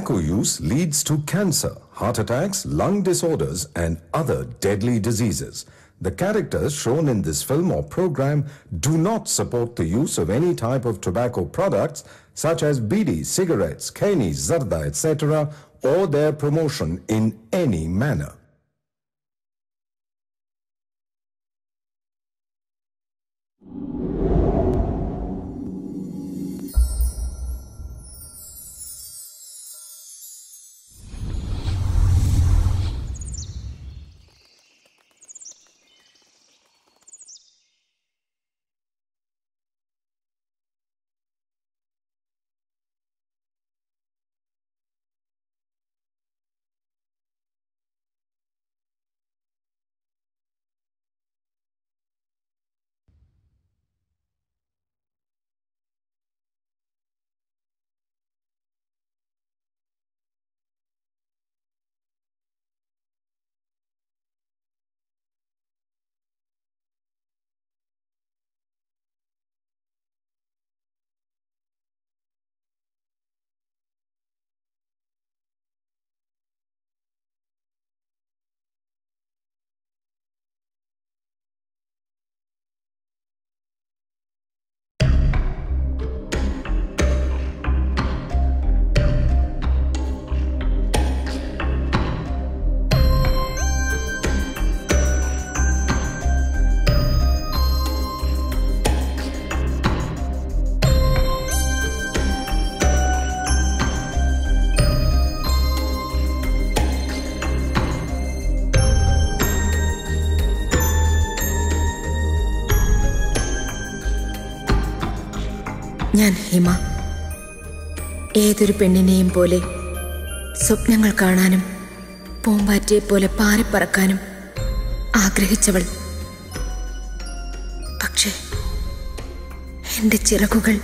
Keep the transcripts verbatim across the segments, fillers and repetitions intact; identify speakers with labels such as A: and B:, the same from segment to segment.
A: Tobacco use leads to cancer, heart attacks, lung disorders, and other deadly diseases. The characters shown in this film or program do not support the use of any type of tobacco products such as bidi, cigarettes, keni, zarda, et cetera, or their promotion in any manner. ഞാൻ ഹിമ. ഏതൊരു പെണ്ണിനെയും പോലെ സ്വപ്നങ്ങൾ കാണാനും പൂമ്പാറ്റയെ പോലെ പാറിപ്പറക്കാനും ആഗ്രഹിച്ചവൾ. പക്ഷേ എൻ്റെ ചിറകുകൾ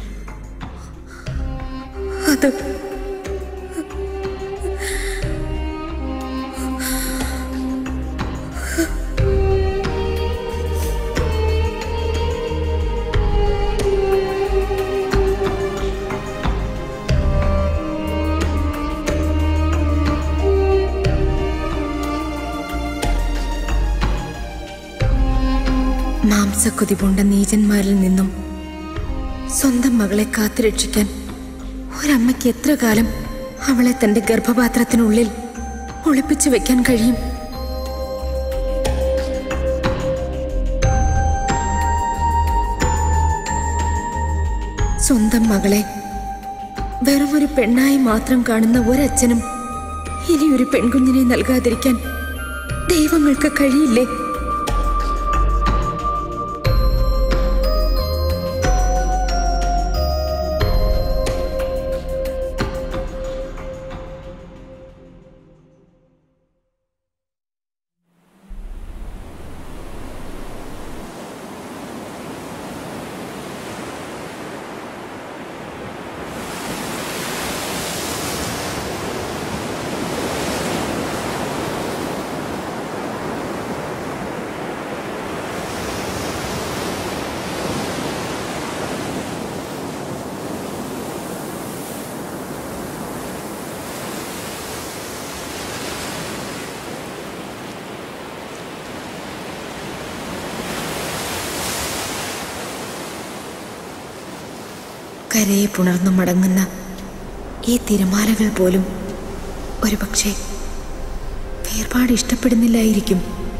A: അത് മാംസക്കൊതിപൂണ്ട നീചന്മാരിൽ നിന്നും സ്വന്തം മകളെ കാത്തുരക്ഷിക്കാൻ ഒരമ്മയ്ക്ക് എത്ര കാലം അവളെ തന്റെ ഗർഭപാത്രത്തിനുള്ളിൽ ഒളിപ്പിച്ചു വെക്കാൻ കഴിയും? സ്വന്തം മകളെ വെറുമൊരു പെണ്ണായി മാത്രം കാണുന്ന ഒരച്ഛനും ഇനിയൊരു പെൺകുഞ്ഞിനെ നൽകാതിരിക്കാൻ ദൈവങ്ങൾക്ക് കഴിയില്ലേ? കരയെ പുണർന്നു മടങ്ങുന്ന ഈ തിരമാലകൾ പോലും ഒരുപക്ഷെ വേർപാട് ഇഷ്ടപ്പെടുന്നില്ലായിരിക്കും.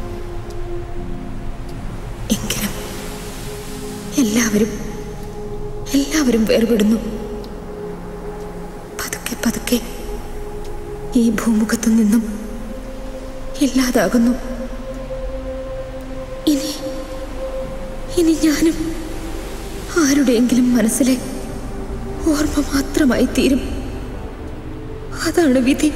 A: എങ്കിലും എല്ലാവരും എല്ലാവരും വേർപെടുന്നു. പതുക്കെ പതുക്കെ ഈ ഭൂമുഖത്തു നിന്നും ഇല്ലാതാകുന്നു. ഇനി ഇനി ഞാനും ആരുടെയെങ്കിലും മനസ്സിലെ ഓർമ്മ മാത്രമായി തീരും. അതാണ് വിധി.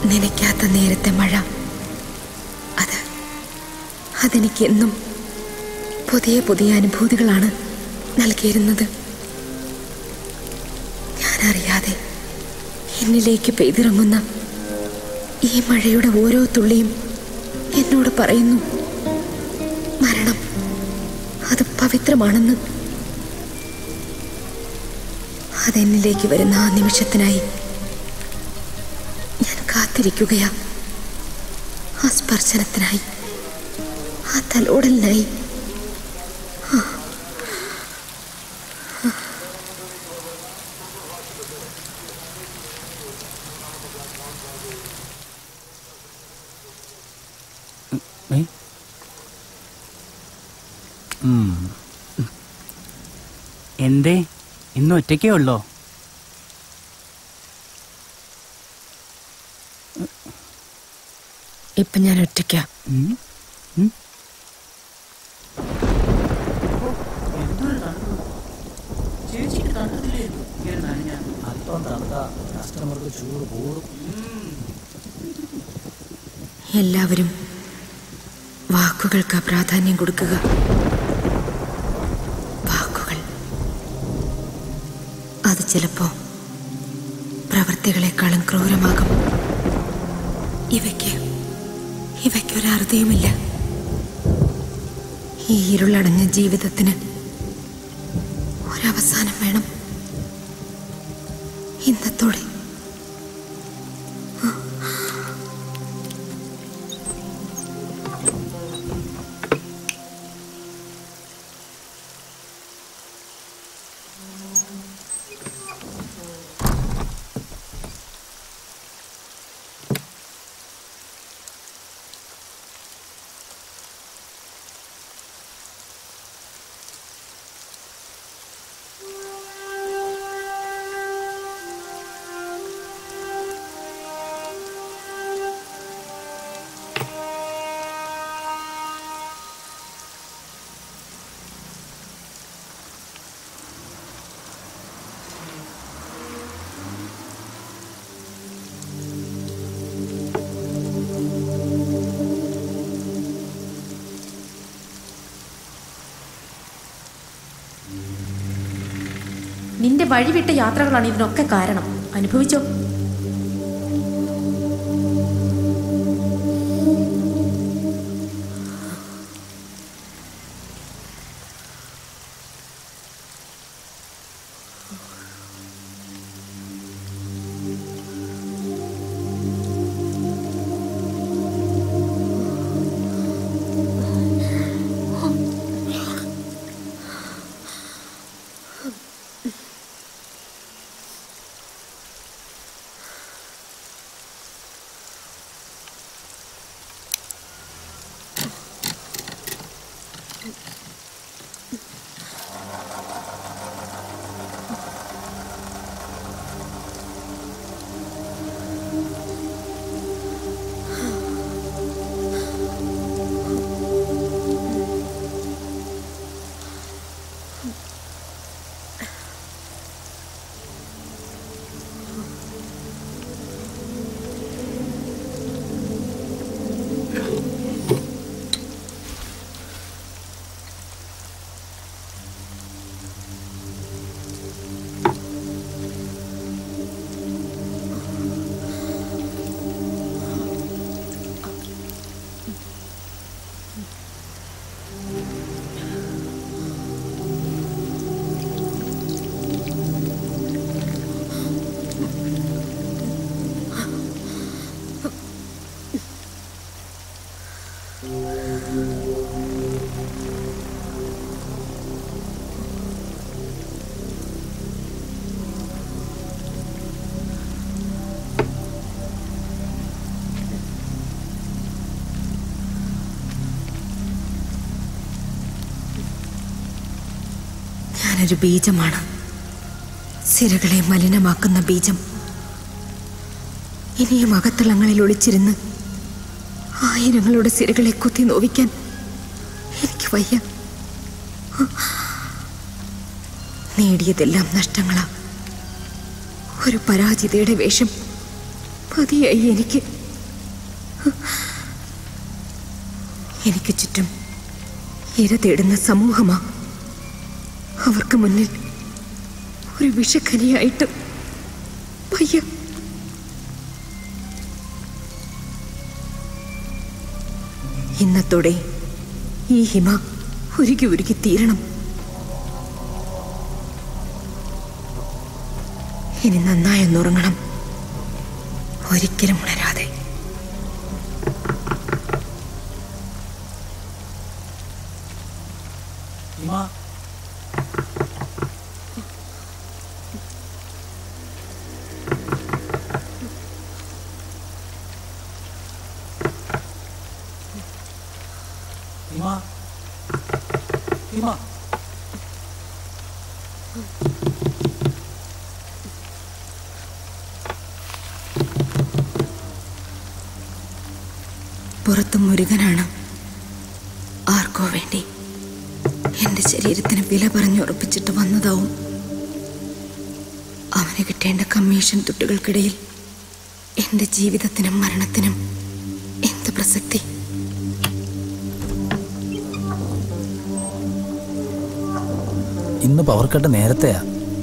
B: നനയ്ക്കാത്ത നേരത്തെ മഴ, അത് അതെനിക്ക് എന്നും പുതിയ പുതിയ അനുഭൂതികളാണ് നൽകിയിരുന്നത്. ഞാനറിയാതെ എന്നിലേക്ക് പെയ്തിറങ്ങുന്ന ഈ മഴയുടെ ഓരോ തുള്ളിയും എന്നോട് പറയുന്നു, മരണം അത് പവിത്രമാണെന്ന്. അതെന്നിലേക്ക് വരുന്ന ആ നിമിഷത്തിനായി ഞാൻ കാത്തിരിക്കുകയാ. ആ സ്പർശനത്തിനായി, ആ തലോടലിനായി.
C: എന്തേ ഇന്ന് ഒറ്റയ്ക്കേ ഉള്ളോ?
B: ഇപ്പൊ ഞാൻ ഒറ്റയ്ക്കാ. എല്ലാവരും വാക്കുകൾക്ക് പ്രാധാന്യം കൊടുക്കുക. വാക്കുകൾ അത് ചിലപ്പോ പ്രവൃത്തികളെക്കാളും ക്രൂരമാകും. ഇവയ്ക്ക് ഇവയ്ക്കൊരറുതിയുമില്ല. ഈ ഇരുളടഞ്ഞ ജീവിതത്തിന് ഒരവസാനം വേണം. ഇന്നത്തോടെ
D: നിന്റെ വഴിവിട്ട യാത്രകളാണ് ഇതിനൊക്കെ കാരണം. അനുഭവിച്ചോ?
B: ഞാനൊരു ബീജമാണ്, സിരകളെ മലിനമാക്കുന്ന ബീജം. ഇനിയും അകത്തളങ്ങളിൽ ഒളിച്ചിരുന്ന് ആയിരങ്ങളുടെ സിരകളെ കുത്തി നോവിക്കാൻ എനിക്ക് വയ്യ. നേടിയതെല്ലാം നഷ്ടങ്ങളാ. ഒരു പരാജിതയുടെ വേഷം മതിയായി എനിക്ക്. എനിക്ക് ചുറ്റും ഇര തേടുന്ന സമൂഹമാ. അവർക്ക് മുന്നിൽ ഒരു വിഷഖനിയായിട്ട് വയ്യ. ഇന്നത്തോടെ ഈ ഹിമ ഉരുകി ഉരുകി തീരണം. ഇനി നന്നായൊന്നുറങ്ങണം, ഒരിക്കലും ഉണരാതെ. പുറത്തും മുരുകനാണ്. ആർക്കോ വേണ്ടി എന്റെ ശരീരത്തിന് വില പറഞ്ഞുറപ്പിച്ചിട്ട് വന്നതാവും. അവന് കിട്ടേണ്ട കമ്മീഷൻ തുട്ടുകൾക്കിടയിൽ എന്റെ ജീവിതത്തിനും മരണത്തിനും എന്ത് പ്രസക്തി?
E: ഇന്ന് പവർ കട്ട് നേരത്തെയാ.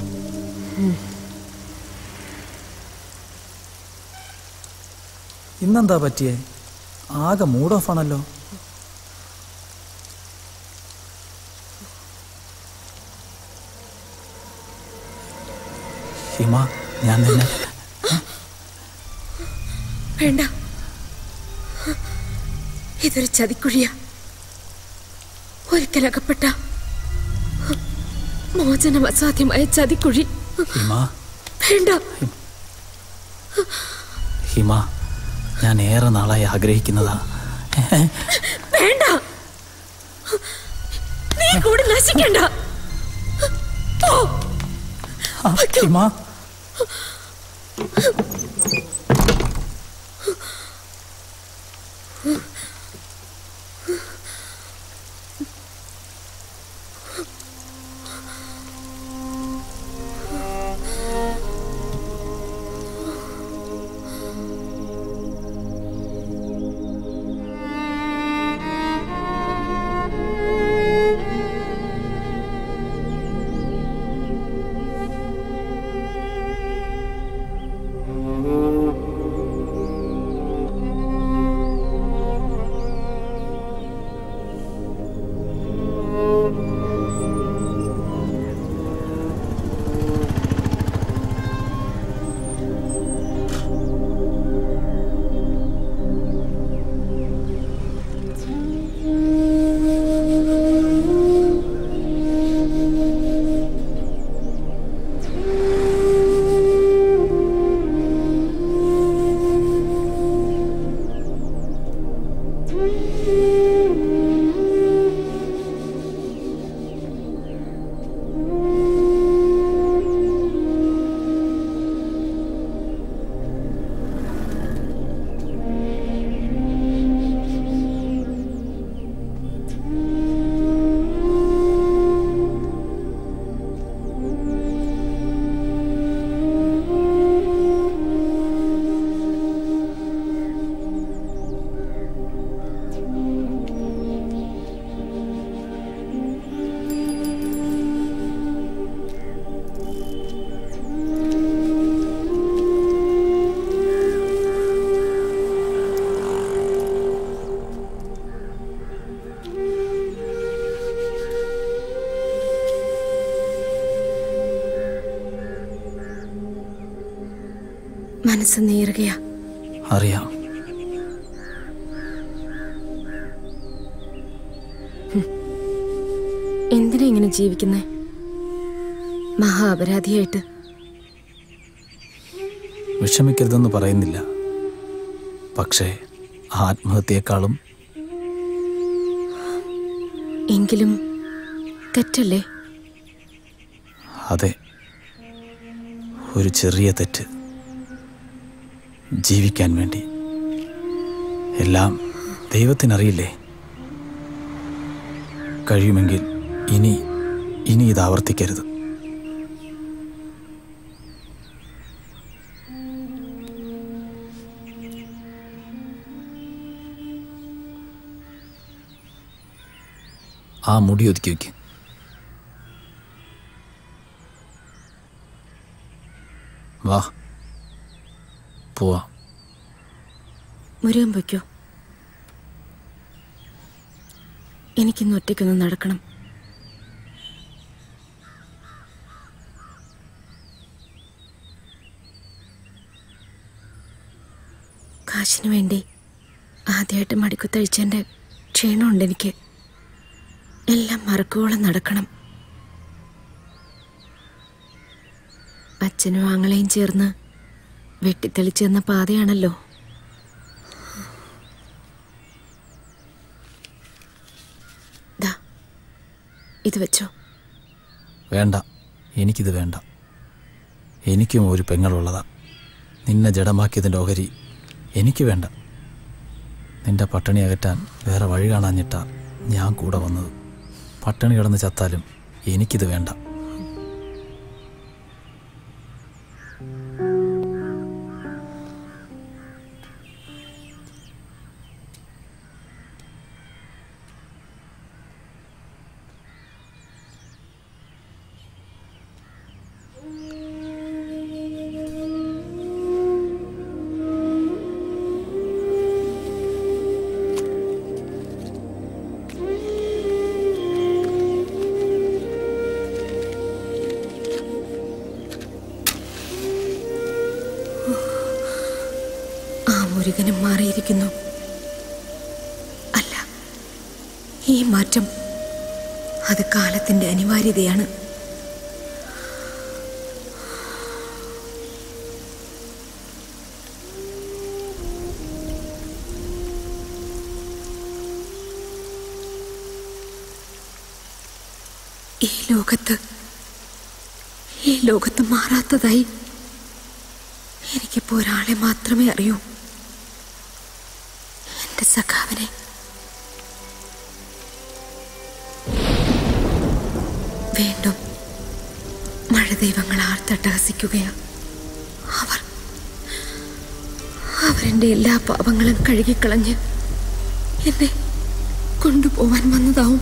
E: ഇന്നെന്താ പറ്റിയേ? ആകെ മൂഡ് ഓഫ് ആണല്ലോ. ഹിമ, ഞാൻ തന്നെ.
B: വേണ്ട, ഇതൊരു ചതിക്കുഴിയാ. ഒരിക്കലകപ്പെട്ട മോചനം അസാധ്യമായ ചതിക്കുഴി.
E: ഹിമ,
B: വേണ്ട.
E: ഹിമ, ഞാൻ ഏറെ നാളായി ആഗ്രഹിക്കുന്നതാ.
B: വേണ്ട, നീ കൂടി നശിക്കണ്ട.
E: ഹിമ,
B: മനസ്സ് നീറുകയാ.
E: അറിയാം.
B: എന്തിനാ ഇങ്ങനെ ജീവിക്കുന്നേ? മഹാ അപരാധിയായിട്ട്.
E: വിഷമിക്കരുതെന്ന് പറയുന്നില്ല, പക്ഷേ ആത്മഹത്യയെക്കാളും.
B: എങ്കിലും തെറ്റല്ലേ?
E: അതെ, ഒരു ചെറിയ തെറ്റ്. ജീവിക്കാൻ വേണ്ടി. എല്ലാം ദൈവത്തിനറിയില്ലേ? കഴിയുമെങ്കിൽ ഇനി ഇനി ഇത് ആവർത്തിക്കരുത്. ആ മുടി ഒതുക്കി വയ്ക്ക്. വാ പോവാ.
B: മുരുകൻ പൊയ്ക്കോ. എനിക്കിന്ന് ഒറ്റയ്ക്കൊന്ന് നടക്കണം. കാശിനു വേണ്ടി ആദ്യമായിട്ട് മടിക്കുത്തഴിച്ചതിൻ്റെ ക്ഷീണമുണ്ട് എനിക്ക്. എല്ലാം മറക്കുവോളം നടക്കണം. അച്ഛനും ആങ്ങളെയും ചേർന്ന് വെട്ടിത്തെളിച്ചു തന്ന പാതയാണല്ലോ. ദാ ഇത് വെച്ചോ.
E: വേണ്ട, എനിക്കിത് വേണ്ട. എനിക്കും ഒരു പെങ്ങളുള്ളതാ. നിന്നെ ജഡമാക്കിയതിൻ്റെ ഓഹരി എനിക്ക് വേണ്ട. നിന്റെ പട്ടിണി അകറ്റാൻ വേറെ വഴി കാണാഞ്ഞിട്ടാ ഞാൻ കൂടെ വന്നത്. പട്ടിണി കിടന്ന് ചത്താലും എനിക്കിത് വേണ്ട.
B: മുരുകനും മാറിയിരിക്കുന്നു. അല്ല, ഈ മാറ്റം അത് കാലത്തിന്റെ അനിവാര്യതയാണ്. ഈ ലോകത്ത് ഈ ലോകത്ത് മാറാത്തതായി എനിക്കിപ്പോ ഒരാളെ മാത്രമേ അറിയൂ. എന്റെ സഖാവിനെ. വീണ്ടും മഴ ദൈവങ്ങൾ ആർത്തട്ടഹസിക്കുകയാണ്. അവർ അവരെന്റെ എല്ലാ പാപങ്ങളും കഴുകിക്കളഞ്ഞ് എന്നെ കൊണ്ടുപോവാൻ വന്നതാവും.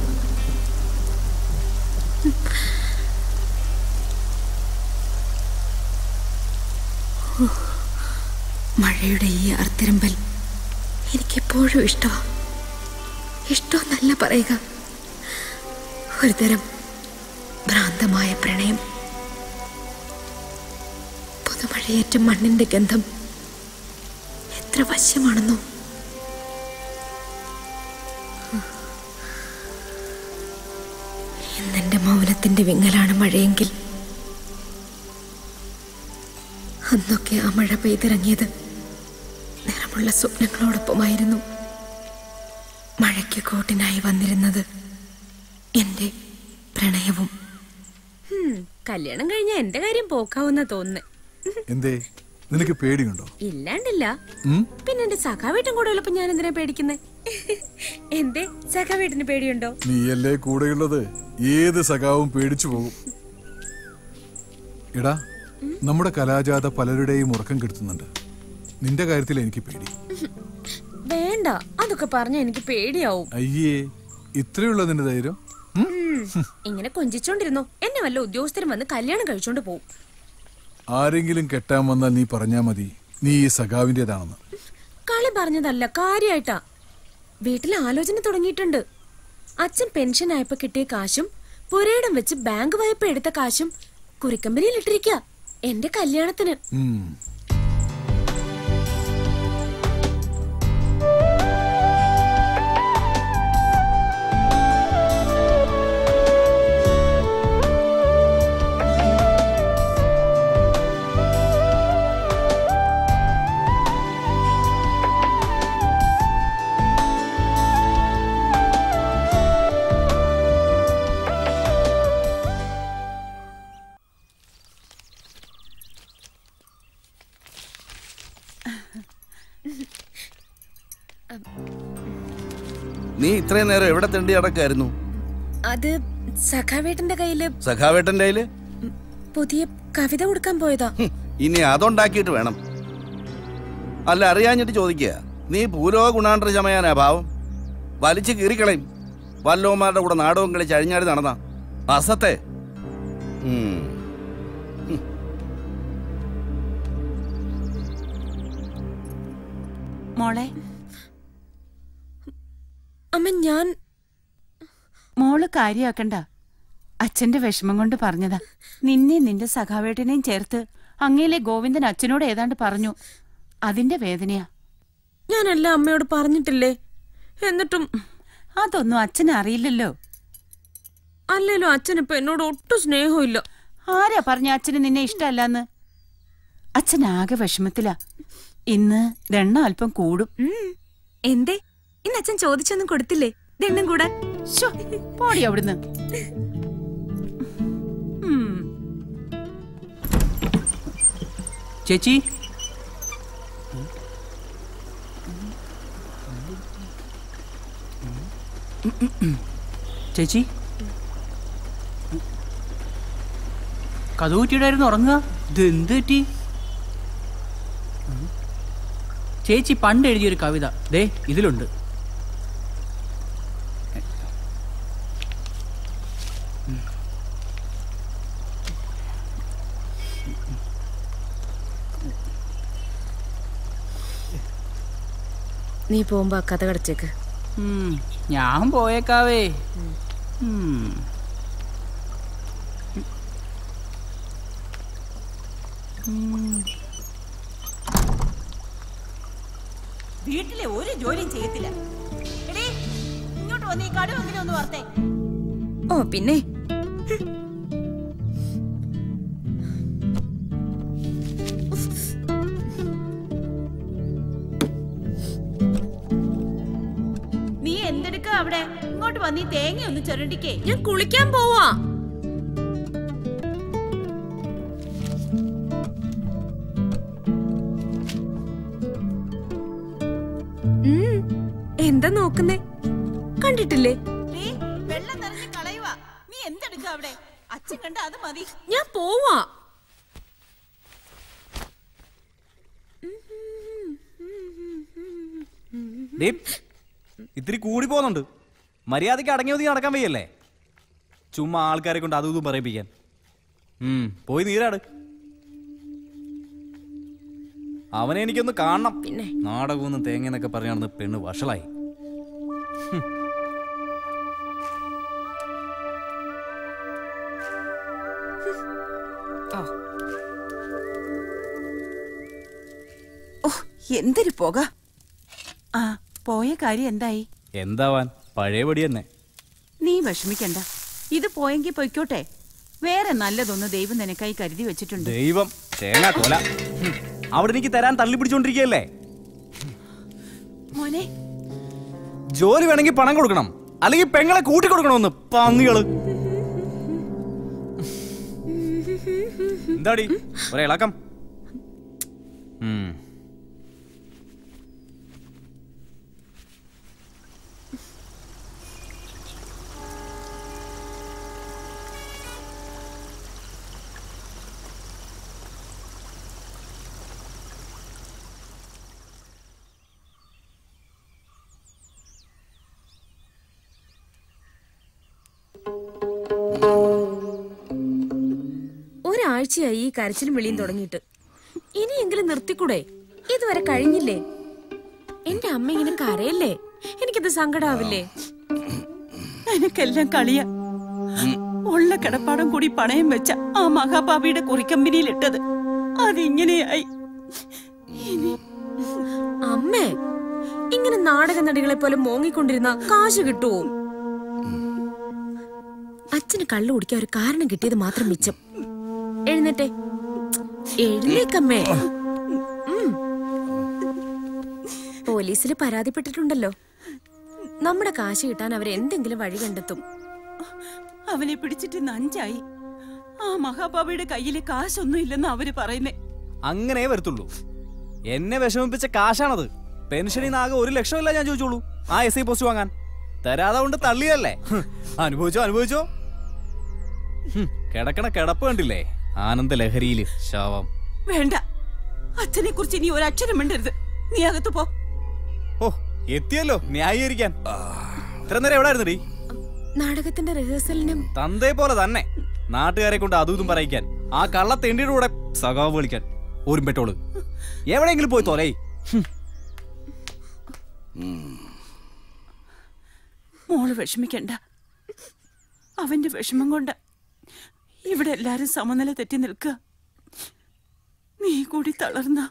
B: മഴയുടെ ഈ ആർത്തിരമ്പൽ എനിക്കെപ്പോഴും ഇഷ്ടമാണ്. ഇഷ്ടമെന്നല്ല പറയുക, ഒരുതരം ഭ്രാന്തമായ പ്രണയം. പുതുമഴയേറ്റ മണ്ണിന്റെ ഗന്ധം എത്ര വശ്യമാണെന്നോ. ഇന്നെന്റെ മൗനത്തിന്റെ വിങ്ങലാണ് മഴയെങ്കിൽ അന്നൊക്കെ ആ മഴ പെയ്തിറങ്ങിയത് നിറമുള്ള സ്വപ്നങ്ങളോടൊപ്പമായിരുന്നു. മഴയ്ക്ക് കൂട്ടിനായി വന്നിരുന്നത് എന്റെ പ്രണയവും.
F: കല്യാണം കഴിഞ്ഞ എന്റെ കാര്യം പോക്കാവുന്ന തോന്നുന്നു.
G: എന്തേ, നിനക്ക് പേടിയുണ്ടോ?
F: ഇല്ലാണ്ടില്ല. പിന്നെ എന്റെ സഖാവേട്ടൻ കൂടെ ഉള്ളപ്പോ ഞാൻ എന്തിനാ പേടിക്കുന്നേ? എന്തേ, സഖാവേട്ടന് പേടിയുണ്ടോ?
G: നീയല്ലേ കൂടെയുള്ളത്, ഏത് സഖാവും പേടിച്ചു പോകും. എടാ, നമ്മുടെ കലാജാത പലരുടെയും ഉറക്കം കെടുത്തുന്നുണ്ട്. നിന്റെ കാര്യത്തിൽ എനിക്ക് പേടി.
F: വേണ്ട, അതൊക്കെ പറഞ്ഞ എനിക്ക് പേടിയാവും.
G: അയ്യേ, ഇത്രയുള്ള നിന്റെ ധൈര്യം?
F: ഇങ്ങനെ കൊഞ്ചിച്ചോണ്ടിരുന്നോ, എന്നെ വല്ല ഉദ്യോഗസ്ഥരും വന്ന് കല്യാണം കഴിച്ചോണ്ട് പോവും.
G: ആരെങ്കിലും കെട്ടാൻ വന്നാൽ നീ പറഞ്ഞാ മതി നീ ഈ സഖാവിന്റേതാണെന്ന്.
F: കളി പറഞ്ഞതല്ല, കാര്യായിട്ടാ. വീട്ടിൽ ആലോചന തുടങ്ങിയിട്ടുണ്ട്. അച്ഛൻ പെൻഷൻ ആയപ്പോ കിട്ടിയ കാശും പുരയിടം വെച്ച് ബാങ്ക് വായ്പ എടുത്ത കാശും കുറിക്കമ്പനിയിൽ ഇട്ടിരിക്ക എന്റെ കല്യാണത്തിന്.
H: നീ ഇത്രയും നേരം എവിടെ തെണ്ടി അടക്കായിരുന്നു?
F: അത് സഖാവേട്ടന്റെ കയ്യില്
H: സഖാവേട്ടന്റെ കയ്യില്
F: പുതിയ കവിത കൊടുക്കാൻ പോയതാ.
H: ഇനി അതുണ്ടാക്കിയിട്ട് വേണം. അല്ല, അറിയാഞ്ഞിട്ട് ചോദിക്കുക. നീ പൂരോ ഗുണാണ്ടർ ചമയാനാ ഭാവം. വലിച്ചു കീറിക്കളയും. വല്ലോമാരുടെ കൂടെ നാടകം കളിച്ച് അഴിഞ്ഞാടി നടന്ന അസത്തെ.
I: മോളെ,
F: അമ്മ ഞാൻ
I: മോള് കാര്യാക്കണ്ട. അച്ഛന്റെ വിഷമം കൊണ്ട് പറഞ്ഞതാ. നിന്നെ നിന്റെ സഖാവേട്ടനെയും ചേർത്ത് അങ്ങയിലെ ഗോവിന്ദൻ അച്ഛനോട് ഏതാണ്ട് പറഞ്ഞു. അതിന്റെ വേദനയാ.
F: ഞാനെല്ലാം അമ്മയോട് പറഞ്ഞിട്ടില്ലേ? എന്നിട്ടും
I: അതൊന്നും അച്ഛന് അറിയില്ലല്ലോ.
F: അല്ലല്ലോ, അച്ഛനിപ്പോ എന്നോട് ഒട്ടും സ്നേഹമില്ല.
I: ആരാ പറഞ്ഞ അച്ഛന് നിന്നെ ഇഷ്ടമല്ലാന്ന്? അച്ഛൻ ആകെ വിഷമത്തിലാ. ഇന്ന് ദണ്ണം അല്പം കൂടും.
B: എന്തേ ഇന്ന് അച്ഛൻ ചോദിച്ചൊന്നും കൊടുത്തില്ലേ ദണ്ണം കൂടാൻ?
I: പോടി അവിടുന്ന്.
C: ചേച്ചി, ചേച്ചി കഥൂറ്റിയിടായിരുന്നു ഉറങ്ങുക. ഇത് എന്ത് പറ്റി? ചേച്ചി പണ്ട് എഴുതിയൊരു കവിത ദേ ഇതിലുണ്ട്.
F: നീ പോകുമ്പോ കഥ കടച്ചേക്ക്.
C: ഞാൻ പോയേക്കാവേ.
I: വീട്ടിലെ ഒരു ജോലിയും ചെയ്യത്തില്ല. ഇങ്ങോട്ട് വന്ന് ഈ കടുവെങ്കിലും ഒന്ന് വാർത്തേ.
B: ഓ പിന്നെ
I: നീ എന്തെടുക്ക അവിടെ? ഇങ്ങോട്ട് വന്ന് ഈ തേങ്ങ ഒന്ന് ചുരണ്ടിക്കേ.
F: ഞാൻ കുളിക്കാൻ പോവാ. എന്താ നോക്കുന്നേ? കണ്ടിട്ടില്ലേ?
I: വെള്ളം നിറഞ്ഞ് കളയുവാ. നീ എന്തെടുക്ക അവിടെ? അച്ഛൻ കണ്ട അത് മതി.
F: ഞാൻ പോവാ.
J: ഇത്തിരി കൂടി പോകുന്നുണ്ട്. മര്യാദയ്ക്ക് അടങ്ങി ഒതുങ്ങി നടക്കാൻ വയ്യല്ലേ? ചുമ്മാ ആൾക്കാരെ കൊണ്ട് അതും ഇതും പറയിപ്പിക്കാൻ. പോയി നീരാട്. അവനെ എനിക്കൊന്ന് കാണണം.
F: പിന്നെ
J: നാടകമൊന്നും തേങ്ങ എന്നൊക്കെ പറഞ്ഞു നടന്ന് പെണ്ണ് വഷളായി.
I: എന്തൊരു പോക. ആ പോയ കാര്യം എന്തായി?
J: എന്താവാൻ, പഴയപടി തന്നെ.
I: നീ വിഷമിക്കണ്ട. ഇത് പോയെങ്കിൽ പൊയ്ക്കോട്ടെ. വേറെ നല്ലതൊന്ന് ദൈവം നിനക്കായി കരുതി വെച്ചിട്ടുണ്ട്.
J: ദൈവം തേങ്ങ കൊല അവിടെ എനിക്ക് തരാൻ തള്ളി പിടിച്ചോണ്ടിരിക്കല്ലേ?
I: മോനെ,
J: ജോലി വേണമെങ്കിൽ പണം കൊടുക്കണം, അല്ലെങ്കിൽ പെങ്ങളെ കൂട്ടി കൊടുക്കണമെന്ന് പന്നികള്. എന്താടി ഒരേ ഇളക്കം?
F: ഒരാഴ്ചയായി ഈ കരച്ചിലും വിളിയും തുടങ്ങിയിട്ട്. ഇനിയെങ്കിലും നിർത്തിക്കൂടെ? ഇതുവരെ കഴിഞ്ഞില്ലേ? എന്റെ അമ്മ ഇങ്ങനെ കരയല്ലേ? എനിക്കത് സങ്കടാവില്ലേ?
I: എനിക്കെല്ലാം കളിയ. ഉള്ള കിടപ്പാടം കൂടി പണയം വെച്ച ആ മഹാപാപിയുടെ കുറിക്കമ്പനിയിൽ ഇട്ടത് അതിങ്ങനെയായി.
F: അമ്മേ, ഇങ്ങനെ നാടക നടികളെ പോലെ മോങ്ങിക്കൊണ്ടിരുന്ന കാശ് കിട്ടുവോ? അച്ഛന് കള്ളു കുടിക്കാൻ ഒരു കാരണം കിട്ടിയത് മാത്രം മിച്ചം. എഴുന്നേറ്റെ, എഴുന്നേക്കമ്മേ. പോലീസിൽ പരാതിപ്പെട്ടിട്ടുണ്ടല്ലോ. നമ്മുടെ കാശ് കിട്ടാൻ അവരെന്തെങ്കിലും വഴി കണ്ടെത്തും.
I: അവനെ പിടിച്ചിട്ട് നഞ്ചായി. ആ മഹാപാപിയുടെ കയ്യില് കാശൊന്നും ഇല്ലെന്ന് അവര് പറയുന്നേ.
J: അങ്ങനെ വരത്തുള്ളൂ. എന്നെ വിഷമിപ്പിച്ച കാശാണത്. പെൻഷനിൽ ആകെ ഒരു ലക്ഷമില്ല ഞാൻ ചോദിച്ചോളൂ ആ എസ് ഐ പോസ്റ്റ് വാങ്ങാൻ. തരാതെ കൊണ്ട് തള്ളിയല്ലേ? അനുഭവിച്ചോ അനുഭവിച്ചോ. കിടക്കണ കിടപ്പ് കണ്ടില്ലേ? ആനന്ദ ലഹരിയില് ശാവം.
I: വേണ്ട, അച്ഛനെ കുറിച്ച് ഇനി ഒരക്ഷരം മിണ്ടരുത്. നീ അകത്ത് പോ.
J: ഓ, എത്തിയല്ലോ ന്യായീകരിക്കാൻ. ഇത്ര നേരം എവിടെ ആയിരുന്നടി?
F: നാടകത്തിന്റെ റിഹേഴ്സലിനും
J: തന്തേ പോലെ തന്നെ നാട്ടുകാരെ കൊണ്ട് അതും ഇതും പറയിക്കാൻ, ആ കള്ള തെണ്ടിയുടെ കൂടെ സഖാവ് വിളിക്കാൻ ഒരു പെട്ടോള് എവിടെയെങ്കിലും പോയി തോലേ.
I: മോള് വിഷമിക്കണ്ട. അവന്റെ വിഷമം കൊണ്ട് ഇവിടെ എല്ലാരും സമനില തെറ്റി നിൽക്കുക. നീ കൂടി തളർന്ന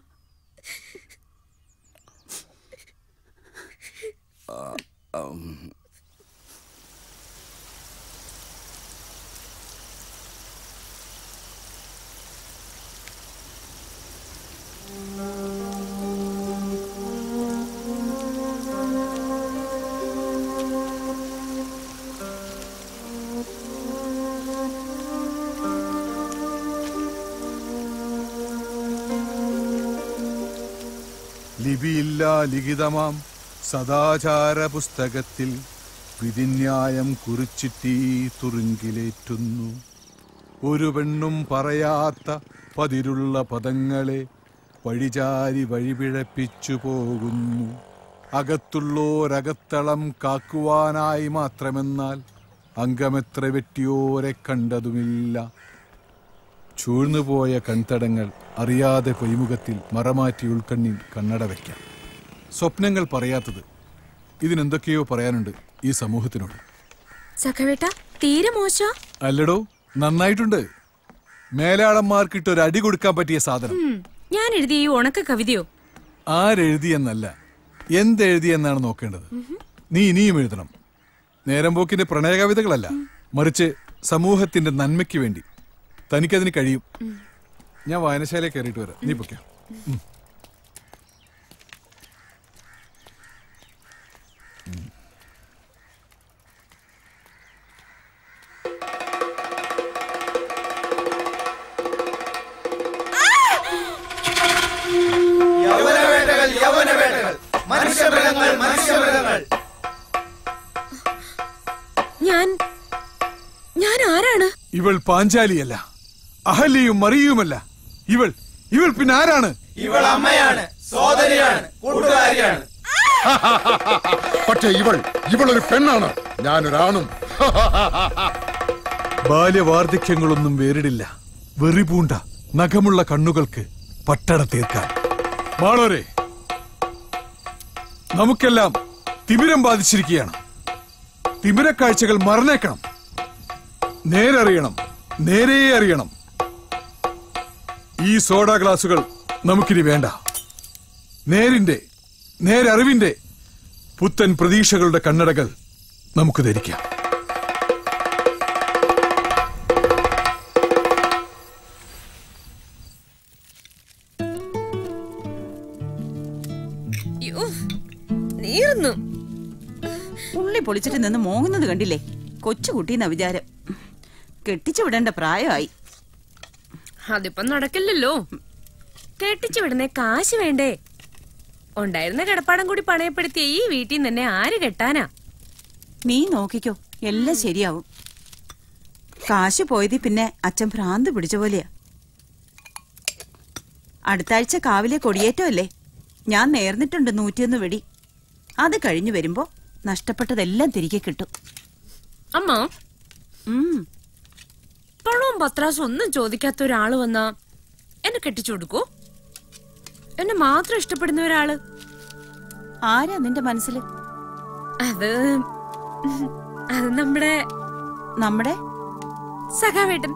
G: ലിപിയില്ലാ ലിഖിതമാം സദാചാര പുസ്തകത്തിൽ വിധിന്യായം കുറിച്ചിട്ടീ തുറുങ്കിലേറ്റുന്നു. ഒരു പെണ്ണും പറയാത്ത പതിരുള്ള പദങ്ങളെ വഴിചാരി വഴിപിഴപ്പിച്ചു പോകുന്നു. അകത്തുള്ളോരകത്തളം കാക്കുവാനായി മാത്രമെന്നാൽ അംഗമെത്ര വെട്ടിയോരെ കണ്ടതുമില്ല. ചൂഴ്ന്നുപോയ കൺതടങ്ങൾ അറിയാതെ പൊയ്മുഖത്തിൽ മറമാറ്റി ഉൾക്കണ്ണിൽ കണ്ണട വയ്ക്കാം. സ്വപ്നങ്ങൾ പറയാത്തത് ഇതിനെന്തൊക്കെയോ പറയാനുണ്ട് ഈ സമൂഹത്തിനോട്.
F: സഖവേട്ട തീരെ മോശ
G: അല്ലടോ, നന്നായിട്ടുണ്ട്. മേലാളന്മാർക്കിട്ട് ഒരു അടി കൊടുക്കാൻ പറ്റിയ സാധനം.
F: ഞാൻ എഴുതിയ ഈ ഉണക്ക കവിതയോ?
G: ആരെഴുതിയെന്നല്ല, എന്തെഴുതിയെന്നാണ് നോക്കേണ്ടത്. നീ ഇനിയും എഴുതണം. നേരം പോക്കിന്റെ പ്രണയ കവിതകളല്ല, മറിച്ച് സമൂഹത്തിന്റെ നന്മയ്ക്ക് വേണ്ടി. തനിക്കതിന് കഴിയും. ഞാൻ വായനശാലയിൽ കയറിയിട്ട് വരാം, നീ പൊയ്ക്കോ.
F: ഞാൻ ഞാൻ ആരാണ്?
G: ഇവൾ പാഞ്ചാലിയല്ല, അഹല്യയും മറിയുമല്ല. ഇവൾ ഇവൾ പിന്നെ ആരാണ്?
K: ഇവൾ അമ്മയാണ്, സോദരിയാണ്, കൂട്ടുകാരിയാണ്.
L: പക്ഷേ ഇവൾ ഇവളൊരു പെണ്ണാണ്, ഞാനൊരാണും.
G: ബാല്യവാർദ്ധക്യങ്ങളൊന്നും വേറിടില്ല വെറിപൂണ്ട നഖമുള്ള കണ്ണുകൾക്ക് പട്ടട തീർക്കാൻ. മാളോരെ, നമുക്കെല്ലാം തിമിരം ബാധിച്ചിരിക്കുകയാണ്. തിമിരക്കാഴ്ചകൾ മറന്നേക്കണം. നേരറിയണം, നേരേ അറിയണം. ഈ സോഡ ഗ്ലാസുകൾ നമുക്കിനി വേണ്ട. നേരിന്റെ നേരറിവിന്റെ പുത്തൻ പ്രതീക്ഷകളുടെ കണ്ണടകൾ നമുക്ക് ധരിക്കാം.
I: ഉള്ളി പൊളിച്ചിട്ട് നിന്ന് മോങ്ങുന്നത് കണ്ടില്ലേ? കൊച്ചുകുട്ടീന്ന വിചാരം. കെട്ടിച്ചു വിടേണ്ട പ്രായമായി.
F: അതിപ്പം നടക്കില്ലല്ലോ. കെട്ടിച്ചു വിടുന്നേ കാശ് വേണ്ടേ? ഉണ്ടായിരുന്ന കിടപ്പാടം കൂടി പണയപ്പെടുത്തിയ ഈ വീട്ടിൽ തന്നെ ആര് കെട്ടാനാ?
I: നീ നോക്കിക്കോ, എല്ലാം ശരിയാവും. കാശ് പോയത് പിന്നെ അച്ഛൻ ഭ്രാന്ത് പിടിച്ച പോലെയാ. അടുത്ത ആഴ്ച കാവിലെ കൊടിയേറ്റമല്ലേ? ഞാൻ നേർന്നിട്ടുണ്ട് നൂറ്റിയൊന്ന് വെടി. അത് കഴിഞ്ഞു വരുമ്പോ നഷ്ടപ്പെട്ടതെല്ലാം തിരികെ കിട്ടും.
F: അമ്മ, പണവും പത്രാസും ഒന്നും ചോദിക്കാത്ത ഒരാള് വന്നാ എന്നെ കെട്ടിച്ചു കൊടുക്കൂ? എന്നെ മാത്രം ഇഷ്ടപ്പെടുന്ന ഒരാള്
I: ആരാ നിന്റെ മനസ്സില്?
F: അത് അത് നമ്മുടെ
I: നമ്മുടെ
F: സഖാവേട്ടൻ.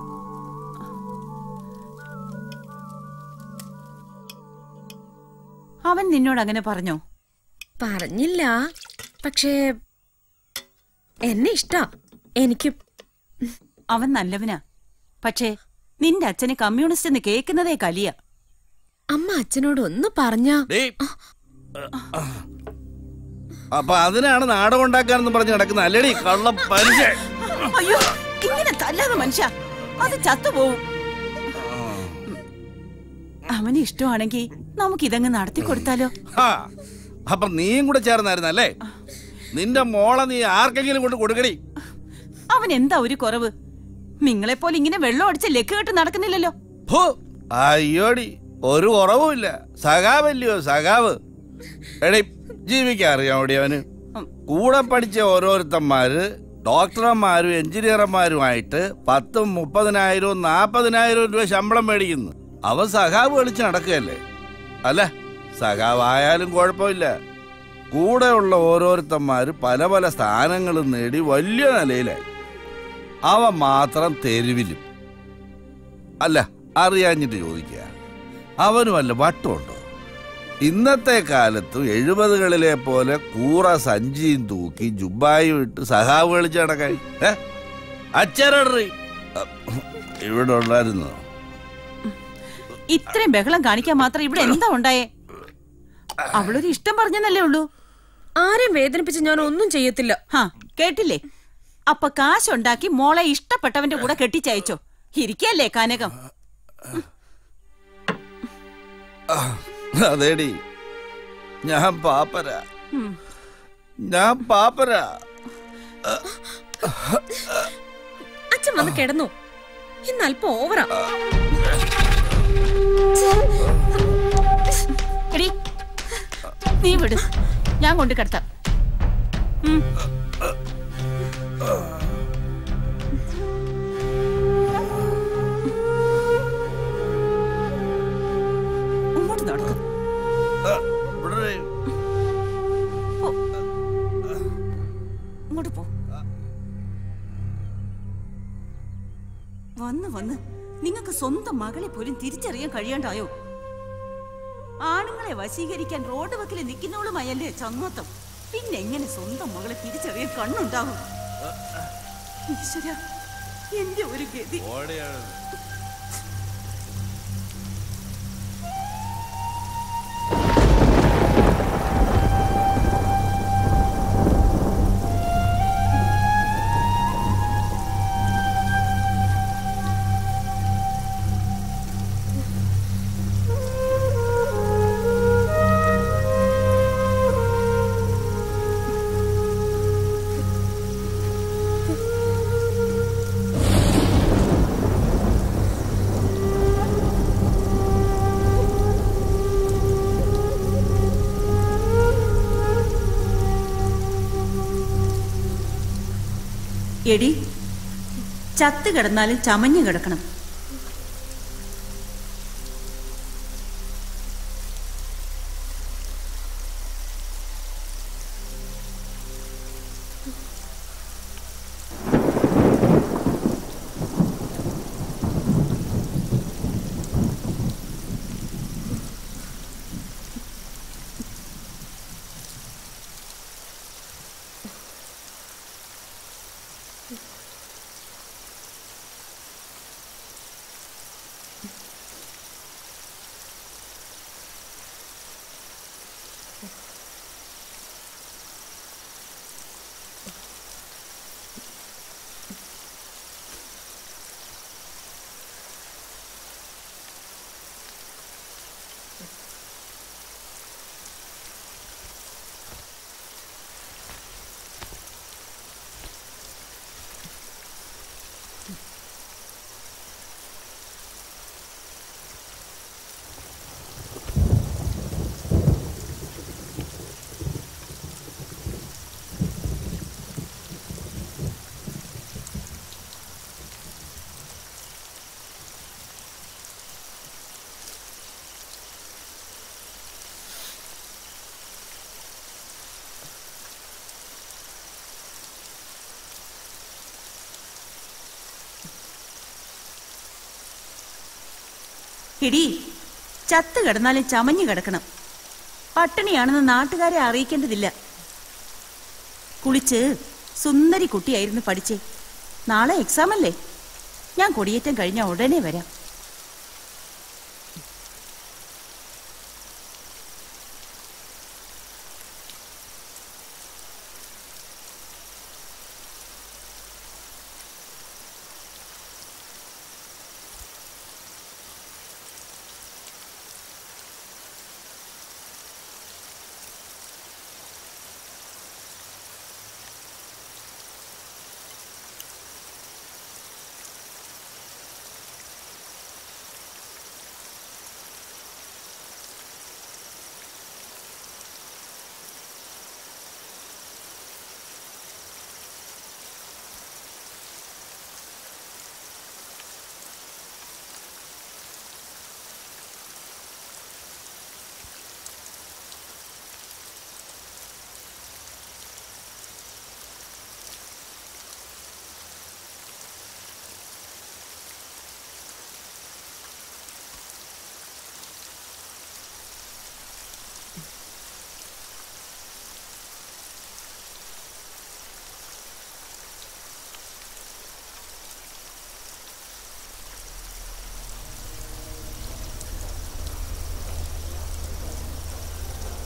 I: അവൻ നിന്നോട് അങ്ങനെ പറഞ്ഞോ?
F: പറഞ്ഞില്ല, പക്ഷേ എന്നെ ഇഷ്ടാ. എനിക്ക്
I: അവൻ നല്ലവനാ. പക്ഷേ നിന്റെ അച്ഛന് കമ്മ്യൂണിസ്റ്റ് എന്ന് കേൾക്കുന്നതേ കലിയ.
F: അമ്മ അച്ഛനോട് ഒന്ന് പറഞ്ഞാ.
H: അപ്പൊ അതിനാണ് നാടകം ഉണ്ടാക്കാനെന്ന് പറഞ്ഞ് നടക്കുന്ന അല്ലടി കള്ള പരിചയ.
I: അയ്യോ, ഇങ്ങനെ തല്ലാതെ മനുഷ്യ, അത് ചത്തുപോവും. അവന് ഇഷ്ടമാണെങ്കിൽ നമുക്ക് ഇതങ്ങ് നടത്തി കൊടുത്താലോ?
H: അപ്പൊ നീയും കൂടെ ചേർന്നായിരുന്നല്ലേ? നിന്റെ മോളെ നീ ആർക്കെങ്കിലും കൊണ്ട് കൊടുക്കടി.
I: അവൻ എന്താ ഒരു കുറവ്? നിങ്ങളെപ്പോലെ ഇങ്ങനെ വെള്ളം അടിച്ച് ലക്ക് കെട്ട് നടക്കുന്നില്ലല്ലോ.
H: അയ്യോടി, ഒരു കുറവുമില്ല. സഖാവല്ലയോ സഖാവ്. എടി, ജീവിക്കാൻ അറിയാം ഓടി അവന്. കൂടെ പഠിച്ച ഓരോരുത്തന്മാര് ഡോക്ടർമാരും എഞ്ചിനീയർമാരുമായിട്ട് പത്തും മുപ്പതിനായിരവും നാൽപ്പതിനായിരവും രൂപ ശമ്പളം മേടിക്കുന്നു. അവൻ സഖാവ് കളിച്ച് നടക്കുകയല്ലേ? അല്ല, സഖാവായാലും കുഴപ്പമില്ല. കൂടെയുള്ള ഓരോരുത്തന്മാർ പല പല സ്ഥാനങ്ങളും നേടി വലിയ നിലയിലായി. അവൻ മാത്രം തെരുവിലും. അല്ല, അറിയാഞ്ഞിട്ട് ചോദിക്കുക, അവനും വല്ല വട്ടമുണ്ടോ? ഇന്നത്തെ കാലത്ത് എഴുപതുകളിലെ പോലെ കൂറ സഞ്ചിയും തൂക്കി ജുബായും ഇട്ട് സഹാവ് കളിച്ച് നടക്കാൻ ഏ അച്ഛനറി ഇവിടെ ഉണ്ടായിരുന്നോ?
I: ഇത്രയും ബഹളം കാണിക്കാൻ മാത്രം ഇവിടെ എന്താ ഉണ്ടായേ? അവളൊരു ഇഷ്ടം പറഞ്ഞെന്നല്ലേ ഉള്ളൂ.
F: ആരെയും വേദനിപ്പിച്ച് ഞാൻ ഒന്നും ചെയ്യത്തില്ല.
I: ഹാ, കേട്ടില്ലേ? അപ്പൊ കാശുണ്ടാക്കി മോളെ ഇഷ്ടപ്പെട്ടവന്റെ കൂടെ കെട്ടിച്ചയച്ചോ? ഇരിക്കല്ലേ കനകം?
H: അതേടി, ഞാൻ പാപ്പര, ഞാൻ പാപ്പര.
F: അച്ഛൻ വന്ന് കിടന്നു. ഇന്ന് അല്പം ഓവറാ.
I: എടി, നീ വിട്, ഞാൻ കൊണ്ട് കിടത്താം. ഇങ്ങോട്ട് നടക്കും. ഇങ്ങോട്ട് പോ. വന്ന് വന്ന് നിങ്ങൾക്ക് സ്വന്തം മകളെ പോലും തിരിച്ചറിയാൻ കഴിയാണ്ടായോ? ആണുങ്ങളെ വശീകരിക്കാൻ റോഡ് വക്കിൽ നിൽക്കുന്നവളുമായല്ലേ ചങ്ങോത്തം. പിന്നെ എങ്ങനെ സ്വന്തം മകളെ തിരിച്ചറിയാൻ കണ്ണുണ്ടാകും? ഈശ്വര, എന്റെ ഒരു ഗതി. എടി, ചത്ത് കിടന്നാലും ചമഞ്ഞു കിടക്കണം. എടി, ചത്ത് കിടന്നാലും ചമഞ്ഞു കിടക്കണം. പട്ടിണിയാണെന്ന് നാട്ടുകാരെ അറിയിക്കേണ്ടതില്ല. കുളിച്ച് സുന്ദരി കുട്ടിയായിരുന്നു പഠിച്ചേ. നാളെ എക്സാം അല്ലേ? ഞാൻ കൊടിയേറ്റം കഴിഞ്ഞ ഉടനെ വരാം.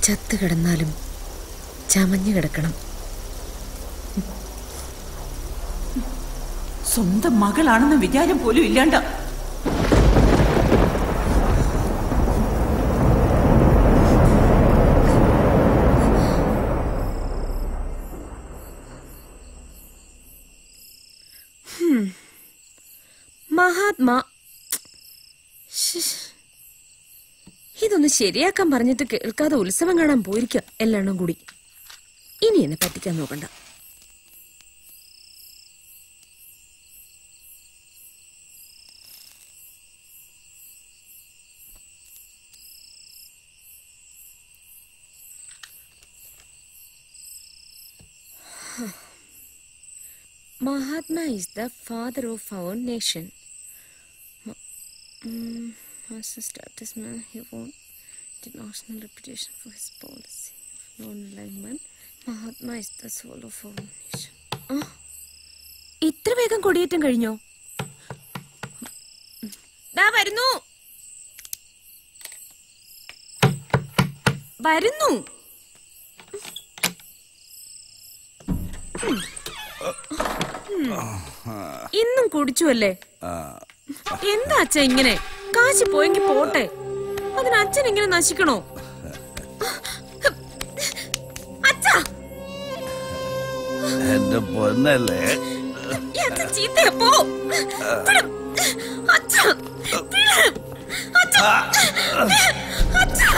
F: ചത്തു കിടന്നാലും ചമഞ്ഞു കിടക്കണം.
I: സ്വന്തം മകളാണെന്ന് വിചാരം പോലും ഇല്ലാണ്ട.
F: മഹാത്മാ, ഇതൊന്ന് ശരിയാക്കാൻ പറഞ്ഞിട്ട് കേൾക്കാതെ ഉത്സവം കാണാൻ പോയിരിക്കാം എല്ലാം കൂടി. ഇനി എന്നെ പറ്റിക്കാൻ നോക്കണ്ട. Mahatma is the father of our nation. Mm, as a statesman, he won the national reputation for his policy of non-alignment. Mahatma is the soul of our nation. ഇത്ര വേഗം കൊടിയേറ്റം കഴിഞ്ഞോ? ദാ വരുന്നു വരുന്നു. ഇന്നും കുടിച്ചു അല്ലേ? എന്താ അച്ഛ ഇങ്ങനെ? കാശ് പോയെങ്കിൽ പോട്ടെ, അതിന് അച്ഛൻ ഇങ്ങനെ നശിക്കണോ? അച്ഛാ,
H: എന്റെ പൊന്നല്ലേ,
F: അച്ഛൻ ചീത്തയാ. പോ അച്ഛാ, അച്ഛാ, അച്ഛാ.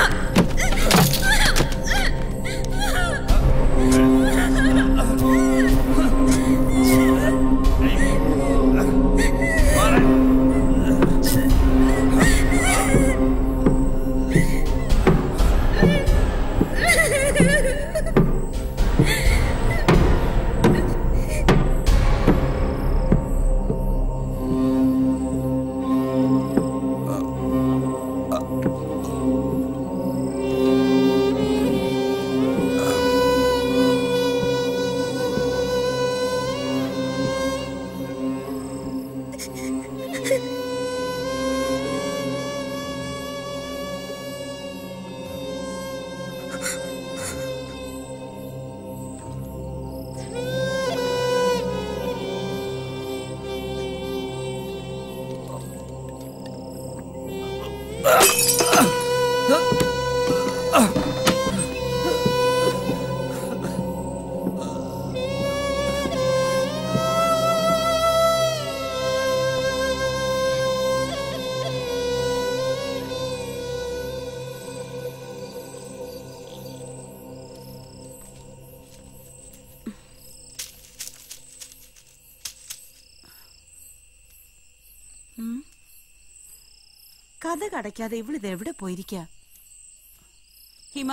I: കഥ കടയ്ക്കാതെ ഇവളിത് എവിടെ പോയിരിക്ക? ഹിമ,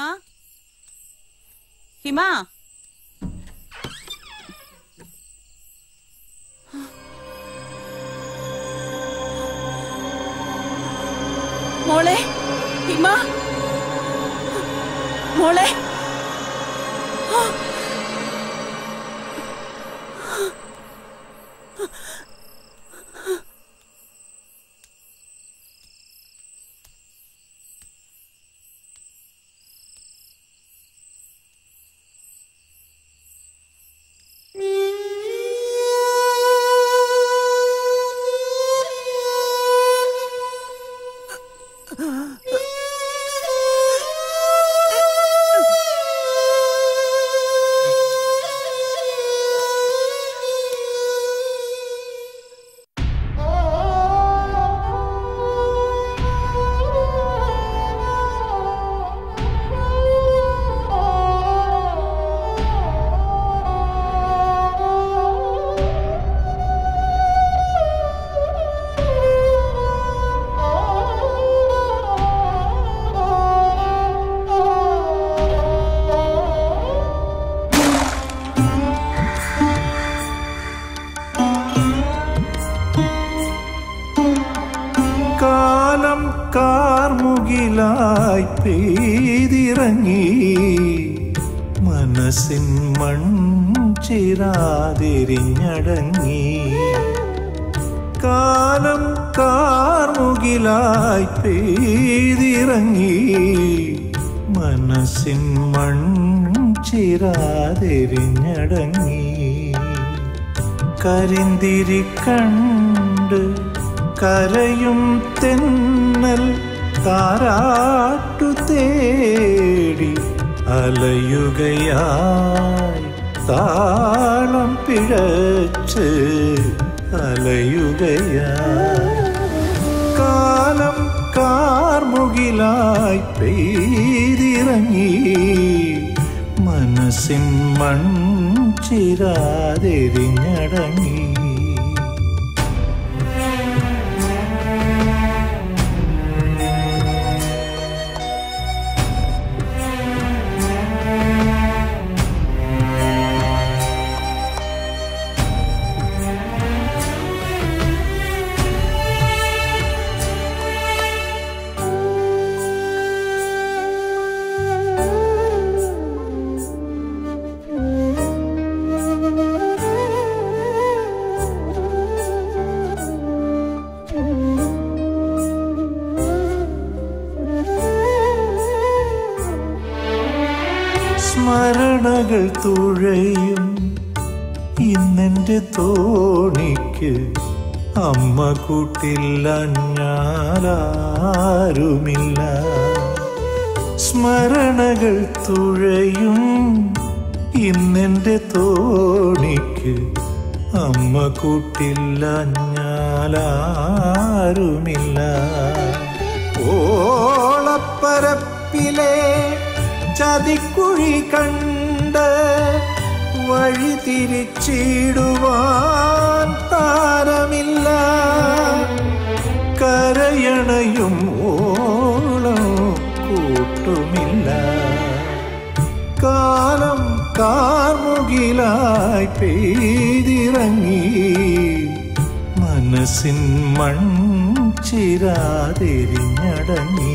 I: ഹിമ, മോളെ, ഹിമ, മോളെ.
M: കാർമുകിലായി പെയ്തിറങ്ങി മനസ്സിൻ മൺചിരാതിരിഞ്ഞടങ്ങി. കാലം കാർമുകിലായി പെയ്തിറങ്ങി മനസ്സിൻ മൺചിരാതെരിഞ്ഞടങ്ങി. കരിന്തിരി കണ്ട് കരയും തെന്നൽ താരാട്ടു തേടി അലയുകയായി താളം പിഴച്ച് അലയുകയായി. കാലം കാർമുകിലായി പെയ്തിറങ്ങി മനസ്സിൻ മൺചിരാതെരിഞ്ഞടങ്ങി. സ്മരണകൾ തുഴയും ഇന്നെൻ്റെ തോണിക്ക് അമ്മ കൂട്ടില്ല ഞാനാരുമില്ല. സ്മരണകൾ തുഴയും ഇന്നെൻ്റെ തോണിക്ക് അമ്മ കൂട്ടില്ല ഞാനാരുമില്ല. ഓളപ്പരപ്പിലെ ചതിക്കുഴി കണ്ട് വഴി തിരിച്ചിടുവാൻ താരമില്ല. കരയണയും ഓളം കൂട്ടുമില്ല. കാലം കാർമുകിലായി പെയ്തിറങ്ങി മനസ്സിൻ മൺചിരാതെരിഞ്ഞടങ്ങി.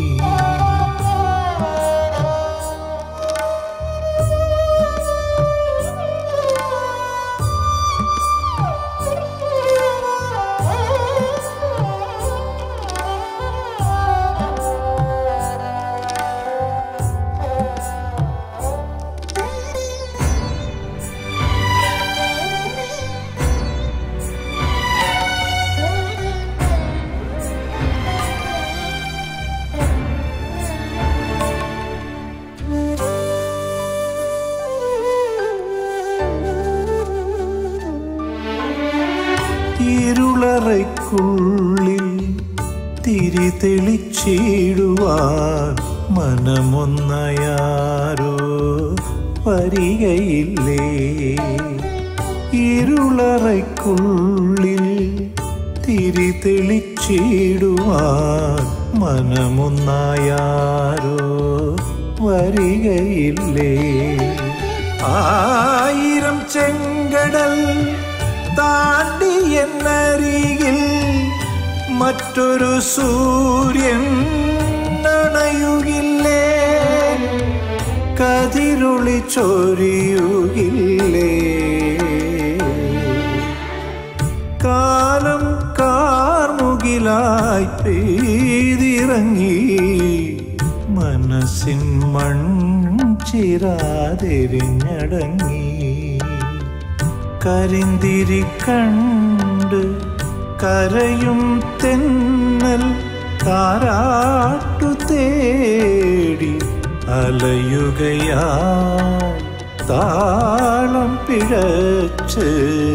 M: ഇരുളറയ്ക്കുള്ളിൽ തിരി തെളിച്ചിടുവാൻ മനമൊന്നയാരോ വരികയില്ലേ. ഇരുളറയ്ക്കുള്ളിൽ തിരി തെളിച്ചിടുവാൻ മനമൊന്നയാരോ വരികയില്ലേ. ആയിരം ചെങ്കടൽ താണ്ടി എന്നരികിൽ മറ്റൊരു സൂര്യൻ അണയുകില്ലേ. കതിരൊളി ചൊരിയുകില്ലേ. കാലം കാർമുകിലായി പെയ്തിറങ്ങി മനസ്സിൻ മൺചിരാതെരിഞ്ഞടങ്ങി. കരിന്തിരി കണ്ട് കരയും തെന്നൽ താരാട്ടു തേടി അലയുകയായി താളം പിഴച്ച്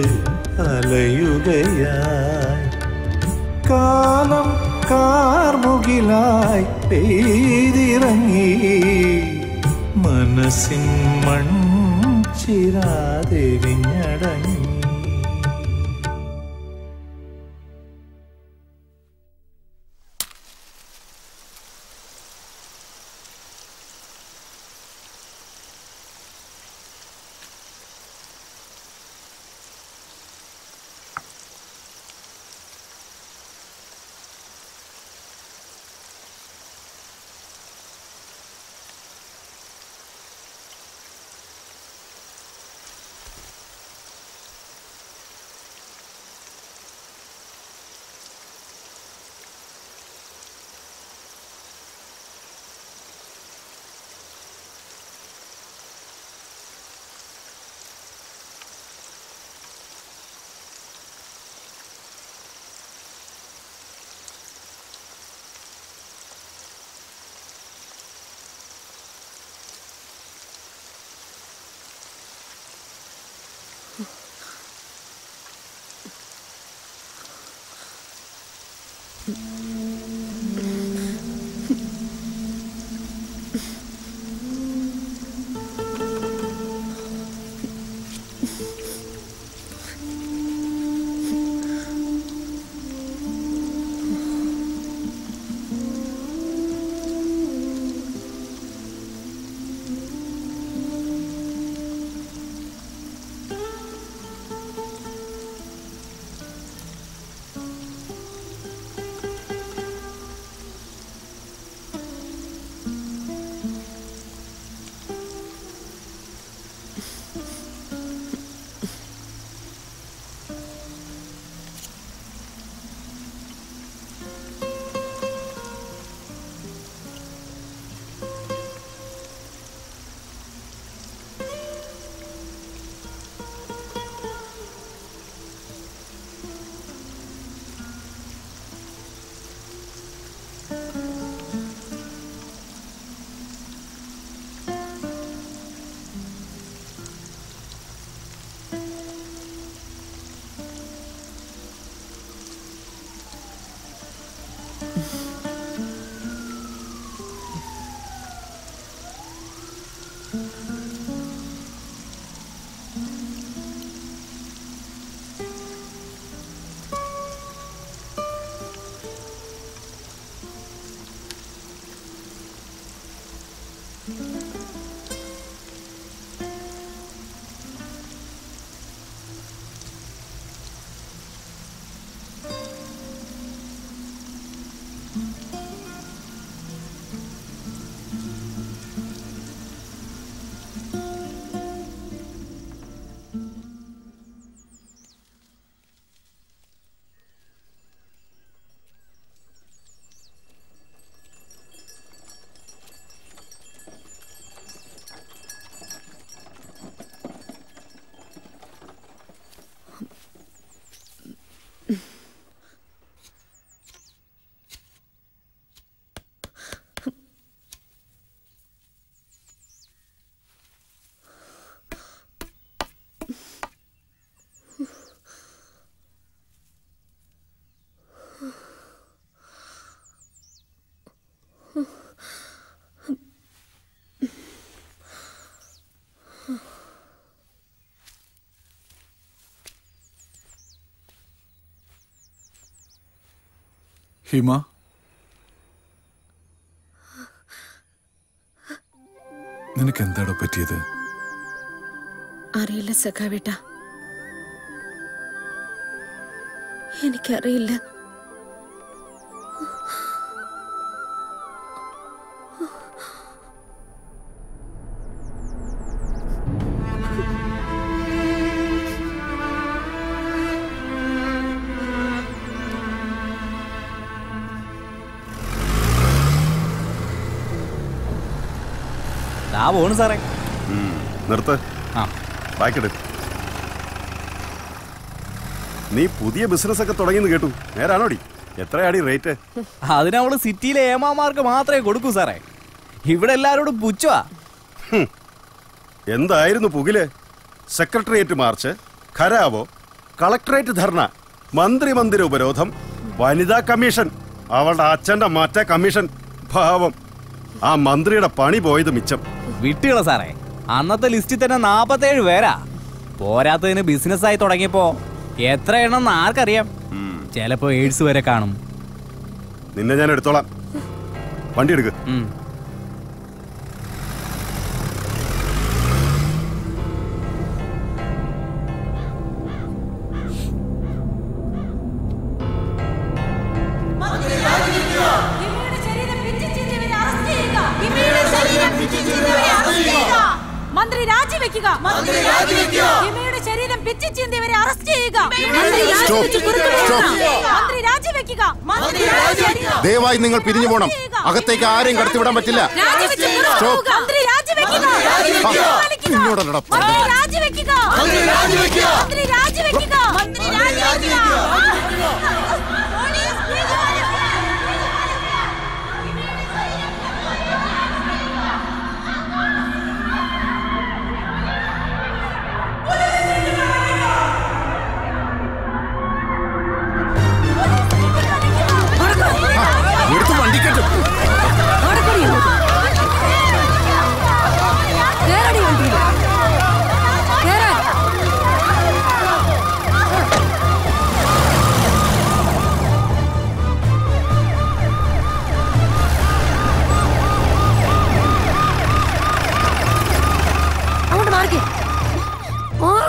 M: അലയുകയായി. കാലം കാർമുകിലായി പെയ്തിറങ്ങി മനസ്സിൻ മൺചിരാതെരിഞ്ഞടങ്ങി.
G: ഹിമ, നിനക്ക് എന്താടോ പറ്റിയത്?
F: അറിയില്ല സഖാവേട്ട, എനിക്കറിയില്ല.
J: പോണു സാറേ.
N: നിർത്ത്, ബാക്കിട്. നീ പുതിയ ബിസിനസ് ഒക്കെ തുടങ്ങിയെന്ന് കേട്ടു, നേരാണോടി? എത്രയാടി റേറ്റ്?
J: അതിനവള് സിറ്റിയിലെ ഏമാമാർക്ക് മാത്രമേ കൊടുക്കൂ സാറേ. ഇവിടെ എല്ലാരോടും പുച്ഛവാ.
N: എന്തായിരുന്നു പുകില്? Secretariat march, gherao, collectorate dharna, മന്ത്രി മന്ദിര ഉപരോധം, വനിതാ കമ്മീഷൻ, അവളുടെ അച്ഛന്റെ മറ്റേ കമ്മീഷൻ. ഭാവം, ആ മന്ത്രിയുടെ പണി പോയത് മിച്ചം.
J: വിട്ടുകള സാറേ, അന്നത്തെ ലിസ്റ്റിൽ തന്നെ നാപ്പത്തേഴ് പേരാ. പോരാത്തതിന് ബിസിനസ് ആയി തുടങ്ങിയപ്പോ എത്ര എണ്ണം ആർക്കറിയാം? ചിലപ്പോ എയ്ഡ്സ് വരെ കാണും.
N: നിന്നെ ഞാൻ എടുത്തോളാം, വണ്ടി എടുക്ക്.
O: മന്ത്രി രാജിവെക്കുക. ഹിമയുടെ ശരീരം പിച്ചി ചീന്തിയവരെ അറസ്റ്റ് ചെയ്യുക. മന്ത്രി രാജിവെക്കുക.
L: ദയവായി നിങ്ങൾ പിരിഞ്ഞു പോണം. അകത്തേക്ക് ആരെയും കടത്തിവിടാൻ പറ്റില്ല.
O: മന്ത്രി രാജിവെക്കുക.
L: നിന്നോടല്ലടാ.
O: മന്ത്രി രാജിവെക്കുക. മന്ത്രി രാജിവെക്കുക. മന്ത്രി രാജിവെക്കുക. മന്ത്രി രാജിവെക്കുക.
P: What is it?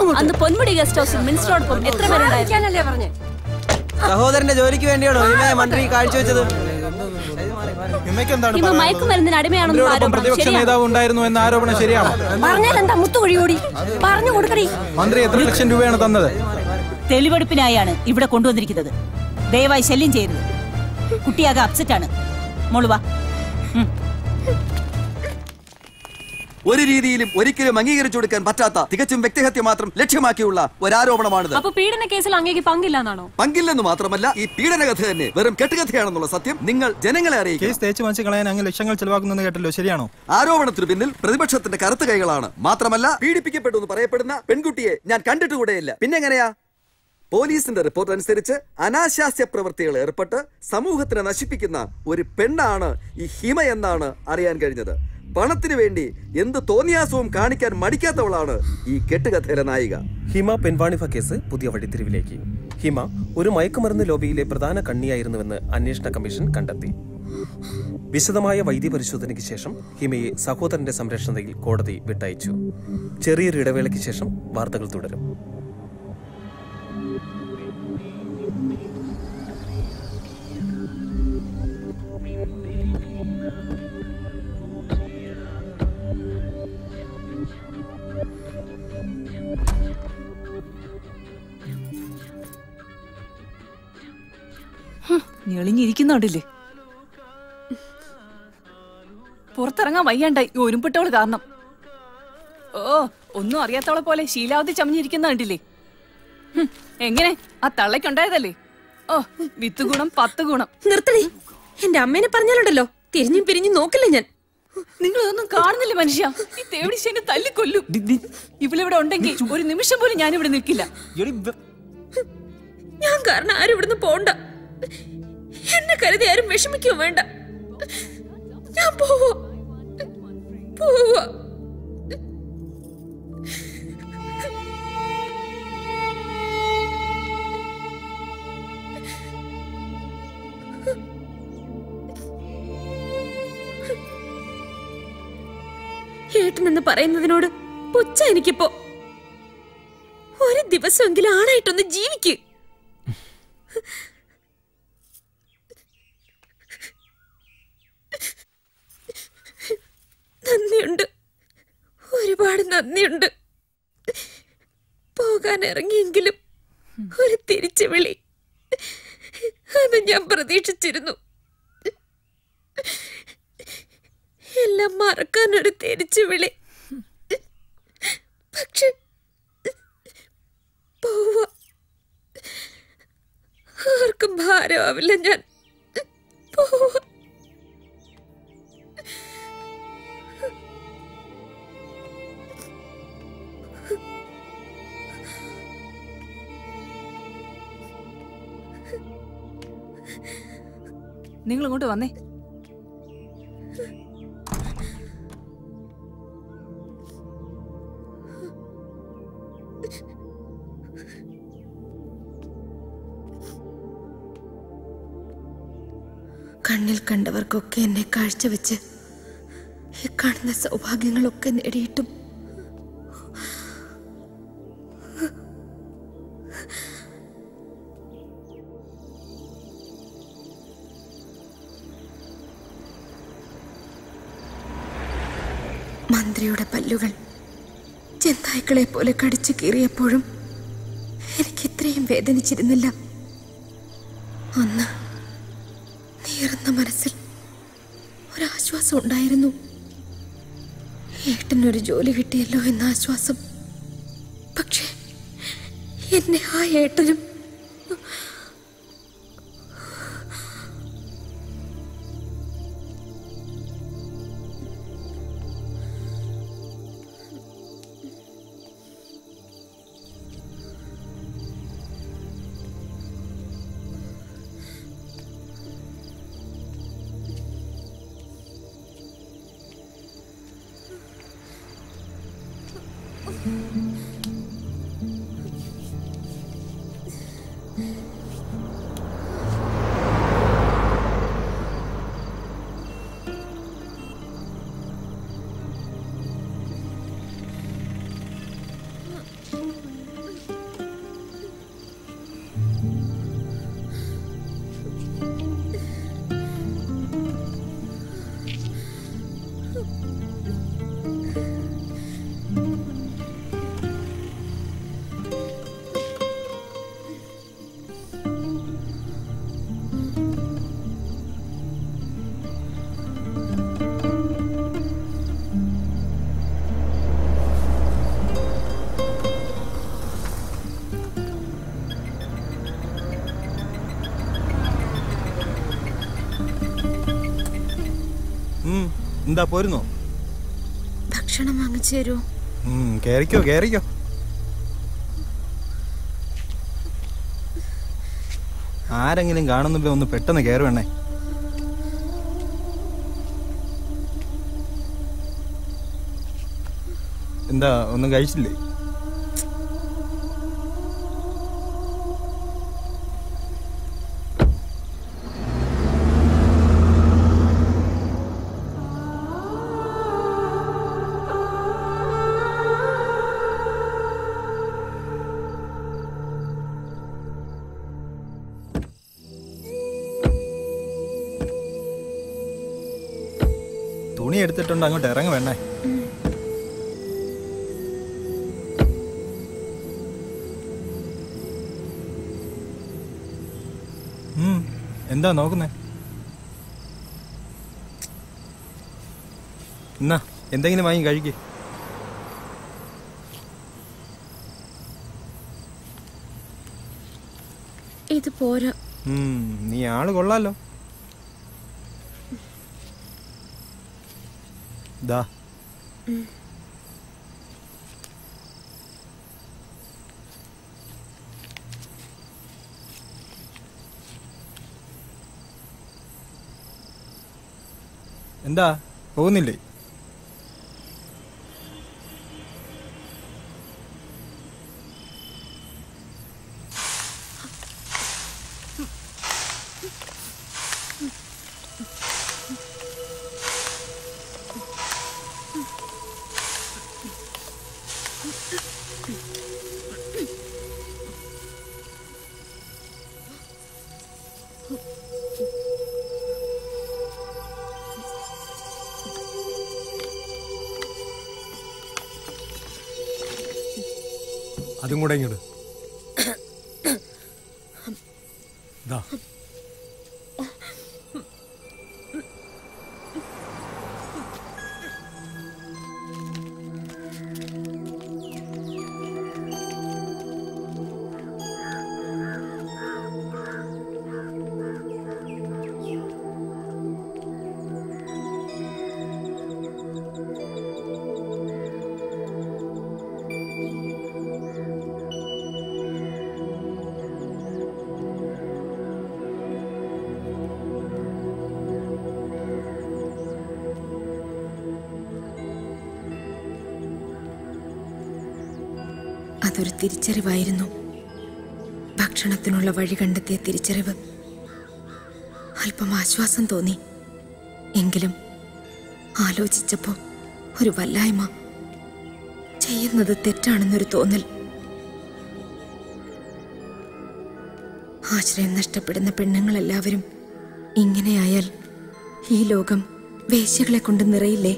O: അന്ന് പൊന്മുടി ഗസ്റ്റ് ഹൗസിൽ മിനിസ്റ്ററോടൊപ്പം എത്ര പേരുണ്ടായിരുന്നു പറഞ്ഞേ?
P: സഹോദരന്റെ ജോലിക്ക് വേണ്ടിയാണോ ഹിമയെ മന്ത്രി കാഴ്ചവെച്ചത്?
O: ഹിമ മയക്കുമരുന്നിന് അടിമയാണെന്ന് ആരോപണം
E: പ്രതിപക്ഷ നേതാവ് ഉണ്ടായിരുന്നു എന്ന ആരോപണം ശരിയാണോ?
O: പറഞ്ഞാൽ എന്താ മുത്തുകുഴിയോടി പറഞ്ഞു കൊടുക്കടി.
E: മന്ത്രി എത്ര ലക്ഷം രൂപയാണ് തന്നത്?
Q: തെളിവെടുപ്പിനായാണ് ഇവിടെ കൊണ്ടുവന്നിരിക്കുന്നത്. ദയവായി ശല്യം ചെയ്യരുത്. കുട്ടിയാകെ അപ്സെറ്റ് ആണ്. മോളുവാ.
P: ഒരു രീതിയിലും ഒരിക്കലും അംഗീകരിച്ചു കൊടുക്കാൻ പറ്റാത്ത തികച്ചും വ്യക്തിഹത്യ മാത്രം ലക്ഷ്യമാക്കിയുള്ള ഒരാരോപണമാണിത്.
O: അപ്പൊ പീഡന കേസിൽ അങ്ങേക്ക് പങ്കില്ലെന്നാണോ?
P: പങ്കില്ലെന്ന് മാത്രമല്ല, ഈ പീഡന കഥ തന്നെ വെറും കെട്ടുകഥയാണെന്നുള്ള സത്യം നിങ്ങൾ ജനങ്ങളെ അറിയിക്കും.
E: കേസ് തേച്ച് മനസ്സിൽ കളയാൻ അങ്ങ് ലക്ഷങ്ങൾ ചെലവാക്കുന്നു കേട്ടല്ലോ, ശരിയാണോ?
P: ആരോപണത്തിന് പിന്നിൽ പ്രതിപക്ഷത്തിന്റെ കറുത്ത കൈകളാണ്. മാത്രമല്ല, പീഡിപ്പിക്കപ്പെട്ടു എന്ന് പറയപ്പെടുന്ന പെൺകുട്ടിയെ ഞാൻ കണ്ടിട്ടുകൂടെയില്ല. പിന്നെങ്ങനെയാ? പോലീസിന്റെ റിപ്പോർട്ട് അനുസരിച്ച് അനാശാസ്യ പ്രവൃത്തികൾ ഏർപ്പെട്ട് സമൂഹത്തിനെ നശിപ്പിക്കുന്ന ഒരു പെണ്ണാണ് ഈ ഹിമ എന്നാണ് അറിയാൻ കഴിഞ്ഞത്. പണത്തിന് വേണ്ടി എന്ത് തോന്നിയാസവും കാണിക്കാൻ മടിക്കാത്തവളാണ് ഈ കെട്ടുകഥയിലെ നായിക.
R: ഹിമ പെൺവാണിഭ കേസ് പുതിയ വഴിത്തിരിവിലേക്ക്. ഹിമ ഒരു മയക്കുമരുന്ന് ലോബിയിലെ പ്രധാന കണ്ണിയായിരുന്നുവെന്ന് അന്വേഷണ കമ്മീഷൻ കണ്ടെത്തി. വിശദമായ വൈദ്യപരിശോധനയ്ക്ക് ശേഷം ഹിമയെ സഹോദരന്റെ സംരക്ഷണയിൽ കോടതി വിട്ടയച്ചു. ചെറിയൊരു ഇടവേളയ്ക്ക് ശേഷം വാർത്തകൾ തുടരും.
O: ഞെളിഞ്ഞിരിക്കുന്നുണ്ടില്ലേ? പുറത്തിറങ്ങാൻ വയ്യാണ്ടായി ഒരുമ്പിട്ടവള് കാരണം. ഓ, ഒന്നും അറിയാത്തവളെ പോലെ ശീലാവധി ചമഞ്ഞിരിക്കുന്ന കണ്ടില്ലേ? എങ്ങനെ ആ തള്ളയ്ക്കുണ്ടായതല്ലേ? ഓ, വിത്ത് ഗുണം പത്ത് ഗുണം.
F: നിർത്തണേ. എന്റെ അമ്മേനെ പറഞ്ഞാലുണ്ടല്ലോ തിരിഞ്ഞും പിരിഞ്ഞും നോക്കില്ല ഞാൻ.
O: നിങ്ങൾ ഇതൊന്നും കാണുന്നില്ല മനുഷ്യ. ഈ തേവിടിശേനെ തല്ലിക്കൊല്ലും. ഇവളിവിടെ ഉണ്ടെങ്കിൽ ഒരു നിമിഷം പോലും ഞാനിവിടെ നിൽക്കില്ല.
F: ഞാൻ കാരണം ആരും ഇവിടുന്ന് പോണ്ട. എന്നെ കരുതി ആരും വിഷമിക്കോ വേണ്ട. ഞാൻ പോവാ പോവാ. ഏട്ടനെന്ന് പറയുന്നതിനോട് പുച്ഛ എനിക്കിപ്പോ. ഒരു ദിവസമെങ്കിലും ആണായിട്ടൊന്ന് ജീവിക്ക്. നന്ദിയുണ്ട്, ഒരുപാട് നന്ദിയുണ്ട്. പോകാൻ ഇറങ്ങിയെങ്കിലും ഒരു തിരിച്ചു വിളി അത് ഞാൻ പ്രതീക്ഷിച്ചിരുന്നു. എല്ലാം മറക്കാൻ ഒരു തിരിച്ചു വിളി. പക്ഷെ പോവാ. ആർക്കും ഭാരമാവില്ല ഞാൻ. പോവാ.
O: നിങ്ങൾ ഇങ്ങോട്ട് വന്നേ.
F: കണ്ണിൽ കണ്ടവർക്കൊക്കെ എന്നെ കാഴ്ചവെച്ച് ഈ കാണുന്ന സൗഭാഗ്യങ്ങളൊക്കെ നേടിയിട്ടും മന്ത്രിയുടെ പല്ലുകൾ ചെന്നായ്ക്കളെ പോലെ കടിച്ചു കീറിയപ്പോഴും എനിക്ക് ഇത്രയും വേദനിച്ചിരുന്നില്ല. അന്ന് നീറുന്ന മനസ്സിൽ ഒരാശ്വാസം ഉണ്ടായിരുന്നു. ഏട്ടനൊരു ജോലി കിട്ടിയല്ലോ എന്ന ആശ്വാസം. പക്ഷേ എന്നെ ആ ഏട്ടനും
S: എന്താ പോരുന്നോ?
F: ഭക്ഷണം വാങ്ങിച്ചു തരൂ.
S: കേറിക്കോ കേറിക്കോ. ആരെങ്കിലും കാണുന്നുമ്പോ ഒന്ന് പെട്ടെന്ന് കയറുവേണേ. എന്താ ഒന്നും കഴിച്ചില്ലേ? തുണി എടുത്തിട്ടുണ്ട്, അങ്ങോട്ട് ഇറങ്ങ വേണേ. എന്താ നോക്കുന്നേ? എന്നാ എന്തെങ്കിലും വാങ്ങി കഴിക്കേ.
F: ഇത് പോരാ.
S: നീ ആള് കൊള്ളാലോ. ദാ എന്താ പോകുന്നില്ലേ? അതും കൂടെ ഇങ്ങോട്ട്.
F: അതൊരു തിരിച്ചറിവായിരുന്നു. ഭക്ഷണത്തിനുള്ള വഴി കണ്ടെത്തിയ തിരിച്ചറിവ്. അല്പം ആശ്വാസം തോന്നി. എങ്കിലും ആലോചിച്ചപ്പോ ഒരു വല്ലായ്മ. ചെയ്യുന്നത് തെറ്റാണെന്നൊരു തോന്നൽ. ആശ്രയം നഷ്ടപ്പെടുന്ന പെണ്ണുങ്ങളെല്ലാവരും ഇങ്ങനെയായാൽ ഈ ലോകം വേശ്യകളെ കൊണ്ട് നിറയില്ലേ?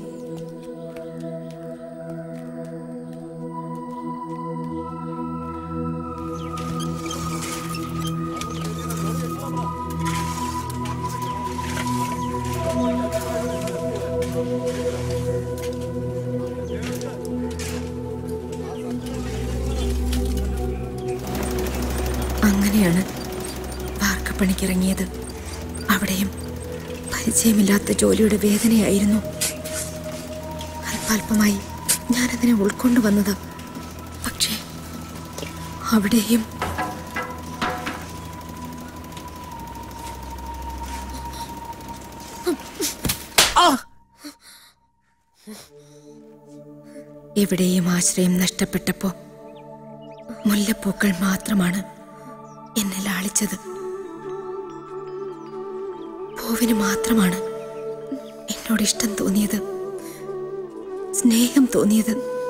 F: അങ്ങനെയാണ് വാർക്കപ്പണിക്കിറങ്ങിയത്. അവിടെയും പരിചയമില്ലാത്ത ജോലിയുടെ വേദനയായിരുന്നു. അല്പാൽപമായി ഞാനതിനെ ഉൾക്കൊണ്ടുവന്നത്. പക്ഷേ അവിടെയും എവിടെയും ആശ്രയം നഷ്ടപ്പെട്ടപ്പോ മുല്ലപ്പൂക്കൾ മാത്രമാണ് എന്നെ ലാളിച്ചത്. പൂവിന് മാത്രമാണ് എന്നോട് ഇഷ്ടം തോന്നിയത്, സ്നേഹം തോന്നിയത്.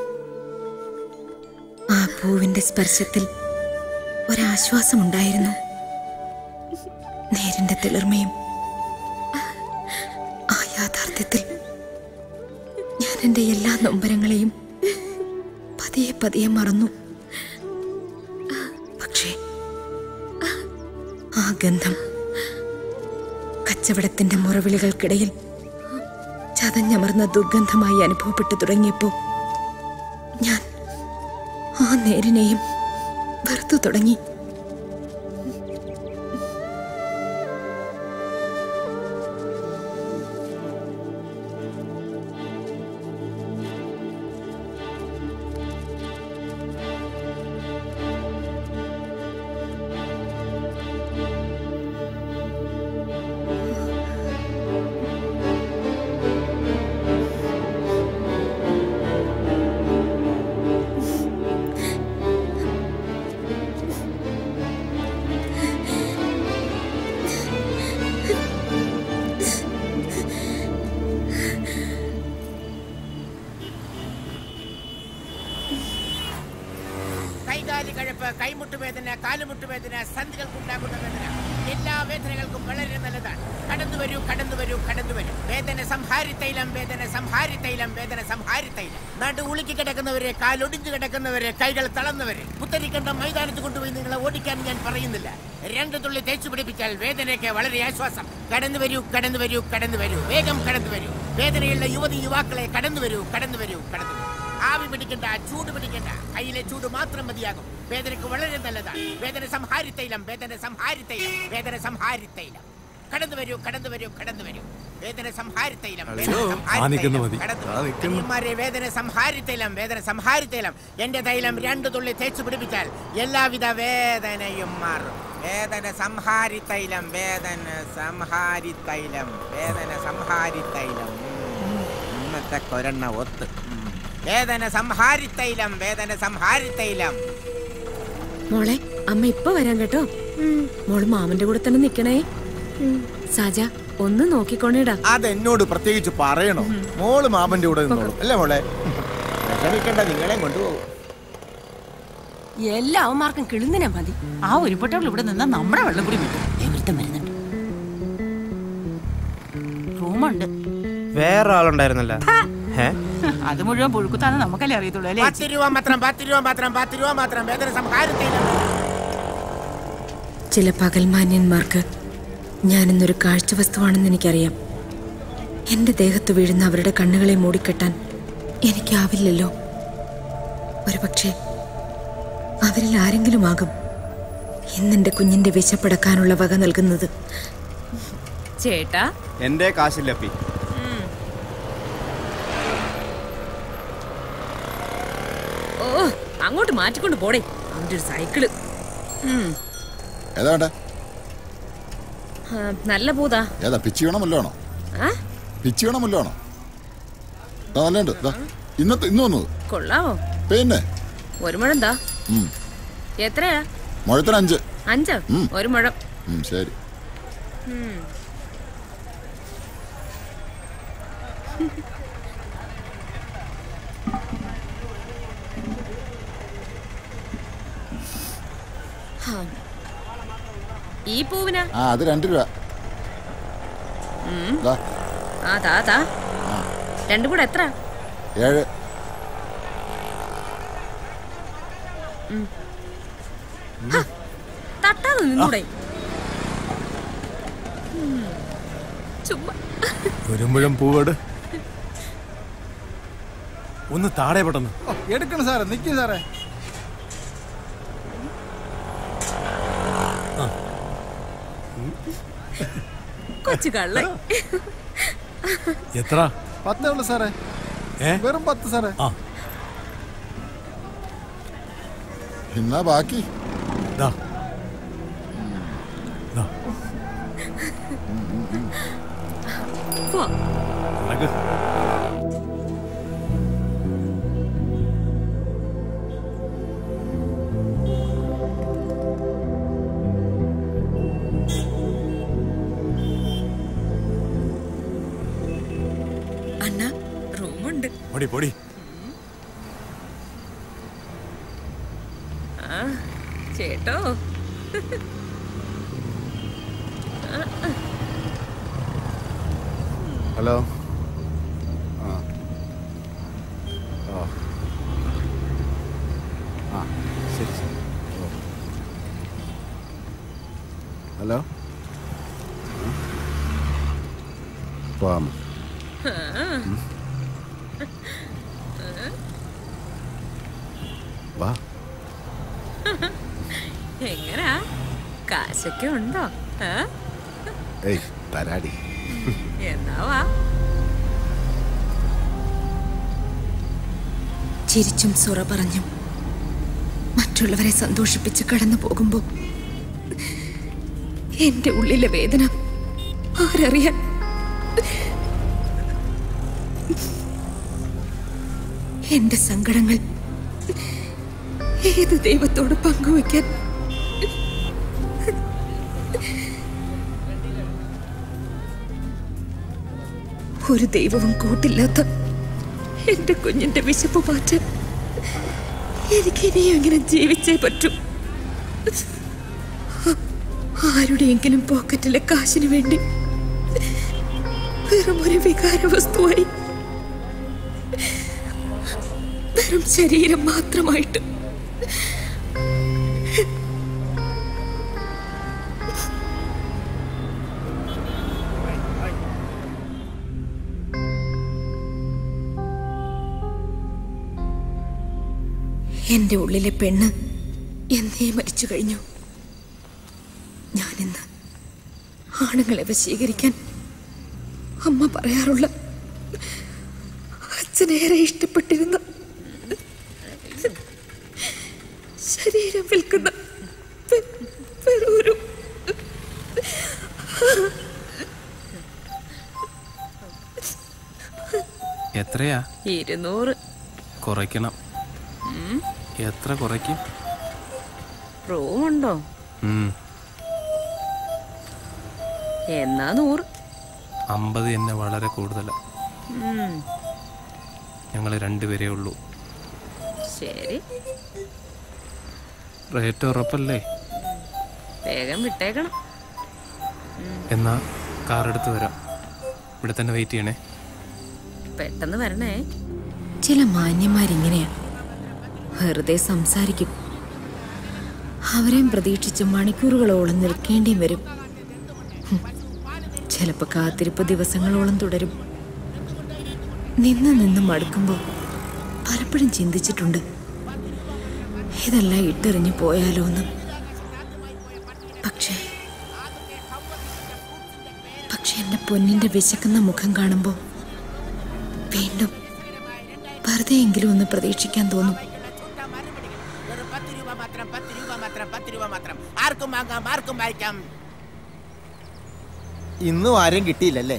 F: ആ പൂവിന്റെ സ്പർശത്തിൽ ഒരാശ്വാസമുണ്ടായിരുന്നു. നേരിന്റെ തെളിർമയും. ആ യാഥാർത്ഥ്യത്തിൽ ഞാൻ എൻ്റെ എല്ലാ നൊമ്പരങ്ങളെയും പതിയെ പതിയെ മറന്നു. പക്ഷേ ആ ഗന്ധം കച്ചവടത്തിന്റെ മുറവിളികൾക്കിടയിൽ ചതഞ്ഞമർന്ന ദുർഗന്ധമായി അനുഭവപ്പെട്ടു തുടങ്ങിയപ്പോ ഞാൻ ആ നേരിനെയും വെറുത്തു തുടങ്ങി.
T: കൈകാലി കഴപ്പ്, കൈമുട്ടുവേദന, കാലുമുട്ടുവേദന, സന്ധികൾക്കുണ്ടാകുന്ന വേദന, എല്ലാ വേദനകൾക്കും വളരെ നല്ലതാണ്. കടന്നു വരൂ, കടന്നു വരൂ, കടന്നു വരൂ. വേദന സംഹാരി തൈലം, വേദന സംഹാരി തൈലം, വേദന സംഹാരി തൈലം. നടു ഉളുക്കി കിടക്കുന്നവരെ, കാലൊടിഞ്ഞു കിടക്കുന്നവരെ, കൈകൾ തളർന്നവരെ പുത്തരിക്കണ്ട മൈതാനത്ത് കൊണ്ടുപോയി നിങ്ങളെ ഓടിക്കാൻ ഞാൻ പറയുന്നില്ല. രണ്ട് തുള്ളി തേച്ചു പിടിപ്പിച്ചാൽ വേദനയ്ക്ക് വളരെ ആശ്വാസം. കടന്നു വരൂ, കടന്നു വരൂ, കടന്നു വരൂ, വേഗം കടന്നു വരൂ. വേദനയുള്ള യുവതി യുവാക്കളെ കടന്നു വരൂ, കടന്നു വരൂ, കടന്നു വരൂ. ആവി പിടിക്കണ്ട, ചൂട് പിടിക്കണ്ട, കയ്യിലെ ചൂട് മാത്രം മതിയാകും. വേദനയ്ക്ക് വളരെ നല്ലതാണ്. വേദന സംഹാരി തൈലം, വേദന സംഹാരി തൈലം, വേദന സംഹാരി തൈലം. കടന്നു വരൂ, കടന്നു വരൂ, കടന്നു വരൂ. വേദന സംഹാരി തൈലം, വേദന സംഹാരി തൈലം. വേദന സംഹാരി തൈലം, വേദന സംഹാരി തൈലം. എന്റെ തൈലം രണ്ടു തുള്ളി തേച്ചു പിടിപ്പിച്ചാൽ എല്ലാവിധ വേദനയും മാറും. വേദന സംഹാരി തൈലം, വേദന സംഹാരി തൈലം, വേദന സംഹാരി തൈലം. ഇന്നത്തെ കൊരണ്ണ ഒത്ത്. വേദന സംഹാരി തൈലം, വേദന സംഹാരി തൈലം.
F: മോളെ, അമ്മ ഇപ്പൊ വരാൻ കേട്ടോ. മോള് മാമന്റെ കൂടെ തന്നെ നിക്കണേ. സാജ, ഒന്ന് നോക്കിക്കോണേടാ.
T: അതെന്നോട് പ്രത്യേകിച്ച് പറയണോ? മോള് മാമന്റെ കൂടെ നിന്നോളും അല്ലേ മോളെ? വിഷമിക്കണ്ട, നിങ്ങളെ കൊണ്ടുപോകും.
I: എല്ലാ അവന്മാർക്കും കിളുന്നിനെ മതി. ആ ഉരുപ്പെട്ടവൾ ഇവിടെ നിന്നാ നമ്മുടെ വെള്ളം കൂടി വിട്ടു. എവിടുത്തെ മരുന്നുണ്ട്? റൂമുണ്ട്.
U: വേറെ ആളുണ്ടായിരുന്നല്ല.
I: അത് മുഴുവൻ പുഴുക്കുത്താന്ന് നമുക്കല്ലേ അറിയത്തുള്ളൂ അല്ലേ?
T: പത്ത് രൂപ മാത്രം, പത്ത് രൂപ മാത്രം, പത്ത് രൂപ മാത്രം. വേദന സംഹാരി തൈലം.
F: ചില പകൽമാന്യന്മാർക്ക് ഞാനിന്നൊരു കാഴ്ച വസ്തുവാണെന്ന് എനിക്കറിയാം. എന്റെ ദേഹത്ത് വീഴുന്ന അവരുടെ കണ്ണുകളെ മൂടിക്കെട്ടാൻ എനിക്കാവില്ലല്ലോ. ഒരുപക്ഷെ അവരിൽ ആരെങ്കിലും ആകും ഇന്നെന്റെ കുഞ്ഞിന്റെ വിശപ്പടക്കാനുള്ള വക നൽകുന്നത്. ചേട്ടാ,
U: എന്റെ കാശില്ലപ്പി.
F: ഓ, അങ്ങോട്ട് മാറ്റിക്കൊണ്ട് പോടേ അവന്റെ ഒരു സൈക്കിള്.
V: ഏതാ
F: നല്ല പൂതാ.
V: ഏതാ പിച്ചി വേണമല്ലോ ആണോ? പിച്ചി വേണമല്ലോ ആണോ? നല്ലുണ്ട്. ഇന്നത്തെ ഇന്ന് വന്നത്
F: കൊള്ളാവോ?
V: പിന്നെ
F: ഒരു മുഴം എന്താ? എത്രയാ?
V: മുഴത്തിന് അഞ്ച്.
F: അഞ്ചോ? ഒരു മുഴം.
V: ശരി.
F: ഈ പൂവിനാ?
V: ആ, അത് രണ്ട് രൂപ.
F: ആ താ താ. രണ്ടും കൂടെ എത്ര?
V: ഏഴ്.
F: തട്ടാതെ നിന്നൂടെ? ചുമ്മാ
G: ഒരു മുഴം പൂവോട് ഒന്ന് താഴെ പെട്ടെന്ന്
S: എടുക്കണം സാറേ. നിൽക്കും സാറേ.
F: കൊച്ചു കള്ള.
G: എത്ര?
S: പത്തേ ഉള്ളു സാറേ. വെറും പത്ത് സാറേ.
V: എന്നാ ബാക്കി
F: അണ്ണ റൂമുണ്ട്.
G: പൊടി പൊടി.
F: ചേട്ടോ,
N: ഹലോ. ആ ആ ശരി ശരി. ഹലോ. പോവാം. വാ.
F: എങ്ങനാ? കാശൊക്കെ ഉണ്ടോ?
N: ഏയ് തരാടി.
F: എന്നാ വാ. ചിരിച്ചും സുറ പറഞ്ഞും മറ്റുള്ളവരെ സന്തോഷിപ്പിച്ച് കടന്നു പോകുമ്പോ എന്റെ ഉള്ളിലെ വേദന ആരറിയാൻ? എന്റെ സങ്കടങ്ങൾ ഏത് ദൈവത്തോട് പങ്കുവയ്ക്കാൻ? ഒരു ദൈവവും കൂട്ടില്ലാത്ത എന്റെ കുഞ്ഞിന്റെ വിശപ്പ് മാറ്റാൻ
B: എനിക്ക് ഇനിയും എങ്ങനെ ജീവിച്ചേ പറ്റൂ. ആരുടെയെങ്കിലും പോക്കറ്റിലെ കാശിന് വേണ്ടി വെറും ഒരു വികാര വസ്തുവായി, വെറും ശരീരം മാത്രമായിട്ട്. എന്റെ ഉള്ളിലെ പെണ്ണ് എന്നേ മരിച്ചു കഴിഞ്ഞു. ഞാനിന്ന് ആണുങ്ങളെ വശീകരിക്കാൻ അമ്മ പറയാറുള്ള അച്ഛനേറെ ഇഷ്ടപ്പെട്ടിരുന്ന ശരീരം വിൽക്കുന്ന വെറൊരു
R: എത്രയാ?
F: ഇരുന്നൂറ്.
R: കുറയ്ക്കണം. എത്ര കുറയ്ക്കും?
F: റൂമുണ്ടോ? എന്നാ നൂറ്.
R: അമ്പത് എന്നെ വളരെ കൂടുതലാ. ഞങ്ങൾ രണ്ടുപേരേ ഉള്ളൂ.
F: ശരി,
R: റേറ്റ് ഉറപ്പല്ലേ?
F: വേഗം വിട്ടേക്കണം.
R: എന്നാ കാർ എടുത്ത് വരാം. ഇവിടെ തന്നെ വെയിറ്റ് ചെയ്യണേ.
F: പെട്ടെന്ന് വരണേ.
B: ചില മാന്യന്മാരിങ്ങനെയാ, വെറുതെ സംസാരിക്കും. അവരെയും പ്രതീക്ഷിച്ച് മണിക്കൂറുകളോളം നിൽക്കേണ്ടിയും വരും. ചിലപ്പോൾ കാത്തിരിപ്പ് ദിവസങ്ങളോളം തുടരും. നിന്ന് നിന്ന് മടുക്കുമ്പോൾ പലപ്പോഴും ചിന്തിച്ചിട്ടുണ്ട്, ഇതെല്ലാം ഇട്ടെറിഞ്ഞു പോയാലോ എന്ന്. പക്ഷേ പക്ഷെ എന്റെ പൊന്നിന്റെ വിശക്കുന്ന മുഖം കാണുമ്പോൾ വീണ്ടും വെറുതെയെങ്കിലും ഒന്ന് പ്രതീക്ഷിക്കാൻ തോന്നും.
A: ഇന്നും ആരെയും കിട്ടിയില്ലല്ലേ?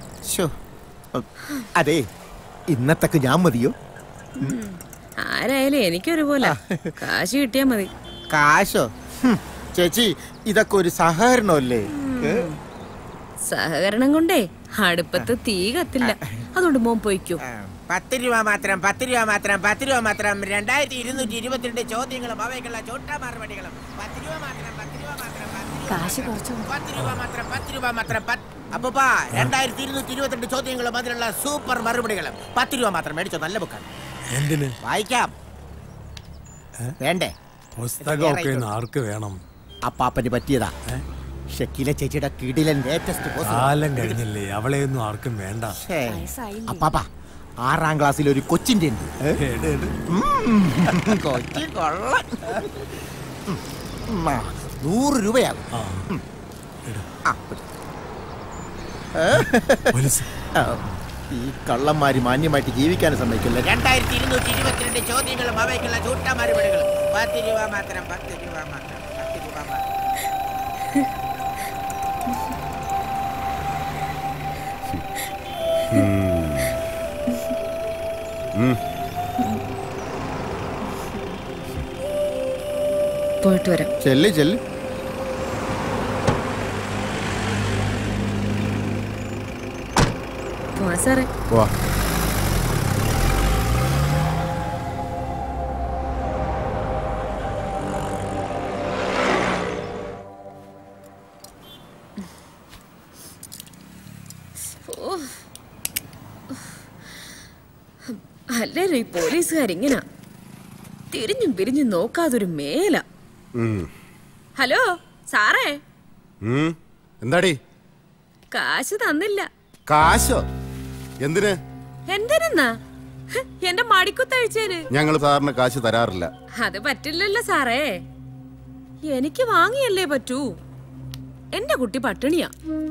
A: അതെ, ഇന്നത്തൊക്കെ ഞാൻ മതിയോ?
F: ആരായാലും എനിക്കൊരുപോലെ കാശ് കിട്ടിയാ മതി.
A: കാശോ? ചേച്ചി, ഇതൊക്കെ ഒരു സഹകരണമല്ലേ?
F: സഹകരണം കൊണ്ടേ അടുപ്പത്ത് തീ കത്തില്ല. അതുകൊണ്ട് മോൻ പോയിക്കോ.
T: പത്ത് രൂപ മാത്രം, പത്ത് രൂപ മാത്രം, പത്ത് രൂപ മാത്രം. രണ്ടായിരത്തി ഇരുന്നൂറ്റി ഇരുപത്തിരണ്ട് ചോദ്യങ്ങളും അവയ്ക്കുള്ള ചോട്ടാ മറുപടികളും. പത്ത് രൂപ മാത്രം, പത്ത് രൂപ മാത്രം,
F: കാശ് കുറച്ചു.
T: പത്ത് രൂപ മാത്രം, പത്ത് രൂപ മാത്രം. അപ്പൂപ്പാ, രണ്ടായിരത്തി ഇരുന്നൂറ്റി ഇരുപത്തിരണ്ട് ചോദ്യങ്ങളും അതിനുള്ള സൂപ്പർ മറുപടികളും. പത്ത് രൂപ മാത്രം മേടിച്ചോ, നല്ല ബുക്കാണ്.
D: എന്തിന്
T: വായിക്കാം? വേണ്ടേ?
D: പുസ്തകമൊക്കെ ആർക്ക് വേണം?
A: അപ്പാപ്പന് പറ്റിയതാ. ഷക്കീല ചേച്ചിയുടെ കിടിലൻ ലേറ്റസ്റ്റ്
D: കാലം കഴിഞ്ഞില്ലേ, അവളെയൊന്നും ആർക്കും വേണ്ട.
A: അപ്പാപ്പ, ആറാം ക്ലാസ്സിൽ ഒരു കൊച്ചിന്റെ ഉണ്ട്. കൊച്ചി കൊള്ളാം. നൂറ് രൂപയാകും. ഈ കള്ളന്മാര് മാന്യമായിട്ട് ജീവിക്കാൻ സമ്മതിക്കില്ല.
T: രണ്ടായിരത്തി ഇരുന്നൂറ്റി ഇരുപത്തിരണ്ട് ചോദ്യങ്ങളും അവയ്ക്കുള്ള ചൂട്ടാ മറുപടികളും. പത്ത് രൂപ മാത്രം, പത്ത് രൂപ മാത്രം, പത്ത് രൂപ മാത്രം.
B: പോയിട്ട് വരാം.
A: ചെല്ല് ചെല്ല്.
F: പോവാ സാറേ.
A: വാ.
F: അല്ലേലും ഈ പോലീസുകാരിങ്ങനെ തിരിഞ്ഞും പിരിഞ്ഞും നോക്കാതൊരു മേല. ഹലോ സാറേ.
L: എന്താടി?
F: കാശ് തന്നില്ല.
L: കാശോ? എന്തിന്?
F: എന്തിനാ? എന്റെ മടിക്കുത്തഴിച്ചേന്.
L: ഞങ്ങൾ സാറിന് കാശ് തരാറില്ല.
F: അത് പറ്റില്ലല്ലോ സാറേ, എനിക്ക് വാങ്ങിയല്ലേ പറ്റൂ. എന്റെ കുട്ടി പട്ടിണിയാ.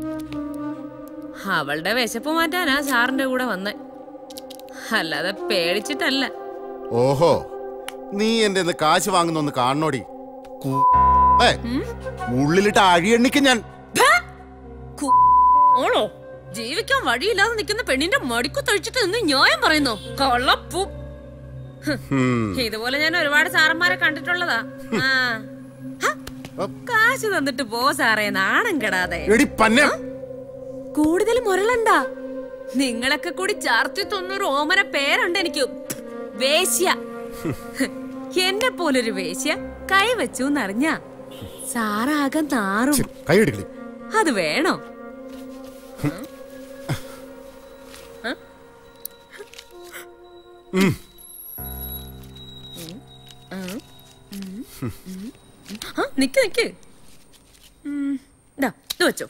F: അവളുടെ വിശപ്പ് മാറ്റാനാ സാറിന്റെ കൂടെ വന്നേ, അല്ലാതെ പേടിച്ചിട്ടല്ല.
L: ഓഹോ, നീ എന്റെ കാശ് വാങ്ങുന്നൊന്ന് കാണണോടി. ഉള്ളിലിട്ട് അഴിയെണ്ണിക്ക് ഞാൻ.
F: ഓളോ ജീവിക്കാൻ വഴിയില്ലാതെ നിൽക്കുന്ന പെണ്ണിന്റെ മടിക്കുത്തഴിച്ചിട്ട് നിന്ന് ന്യായം പറയുന്നോ? കള്ളപ്പൂ. ഇതുപോലെ ഞാൻ ഒരുപാട് സാറന്മാരെ കണ്ടിട്ടുള്ളതാ. കാശ് തന്നിട്ട് പോ സാറേ, നാണം കെടാതെ. കൂടുതൽ മുരളണ്ട. നിങ്ങളൊക്കെ കൂടി ചാർത്തി തൊണ്ണൂറ് ഓമന പേരുണ്ട് എനിക്ക്. വേശ്യ. എന്നെ പോലൊരു വേശ്യ കൈവച്ചു എന്നറിഞ്ഞ സാറാകെ നാറും.
V: കൈയെടുക്കളി.
F: അത് വേണോ? നിക്ക് നിക്ക് ഇത് വെച്ചോ.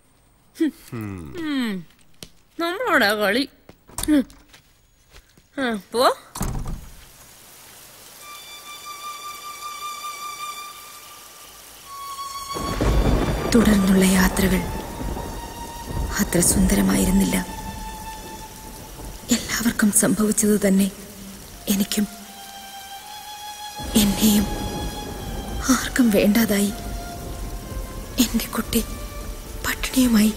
F: നമ്മളോടാ കളി. പോ.
B: തുടർന്നുള്ള യാത്രകൾ അത്ര സുന്ദരമായിരുന്നില്ല. എല്ലാവർക്കും സംഭവിച്ചത് തന്നെ എനിക്കും. എന്നെയും ആർക്കും വേണ്ടാതായി. എന്റെ കുട്ടി പട്ടിണിയുമായി.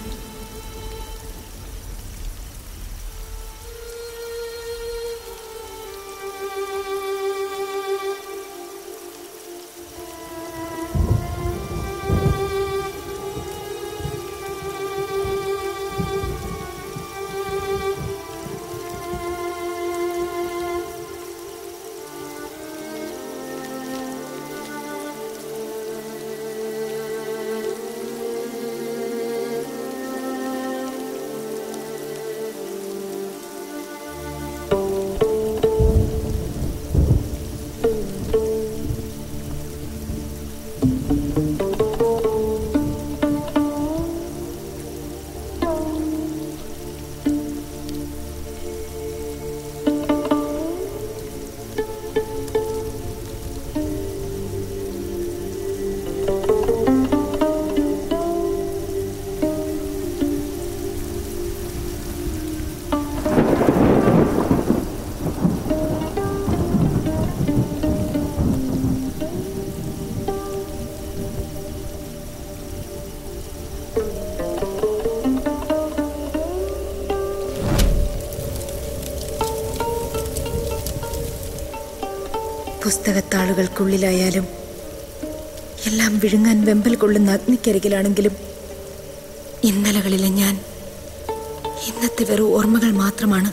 B: പുസ്തകത്താളുകൾക്കുള്ളിലായാലും എല്ലാം വിഴുങ്ങാൻ വെമ്പൽ കൊള്ളുന്ന അഗ്നിക്കരികിലാണെങ്കിലും ഇന്നലകളിലെ ഞാൻ ഇന്നത്തെ വെറും ഓർമ്മകൾ മാത്രമാണ്.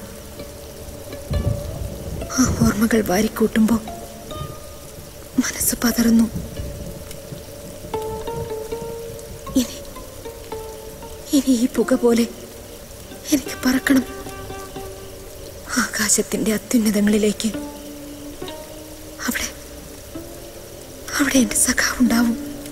B: ആ ഓർമ്മകൾ വാരിക്കൂട്ടുമ്പോൾ മനസ്സ് പതറുന്നു. ഇനി ഇനി ഈ പുക പോലെ എനിക്ക് പറക്കണം ആകാശത്തിന്റെ അത്യുന്നതങ്ങളിലേക്ക്. അവിടെ അവിടെ എന്റെ സഖാവുണ്ടാവും.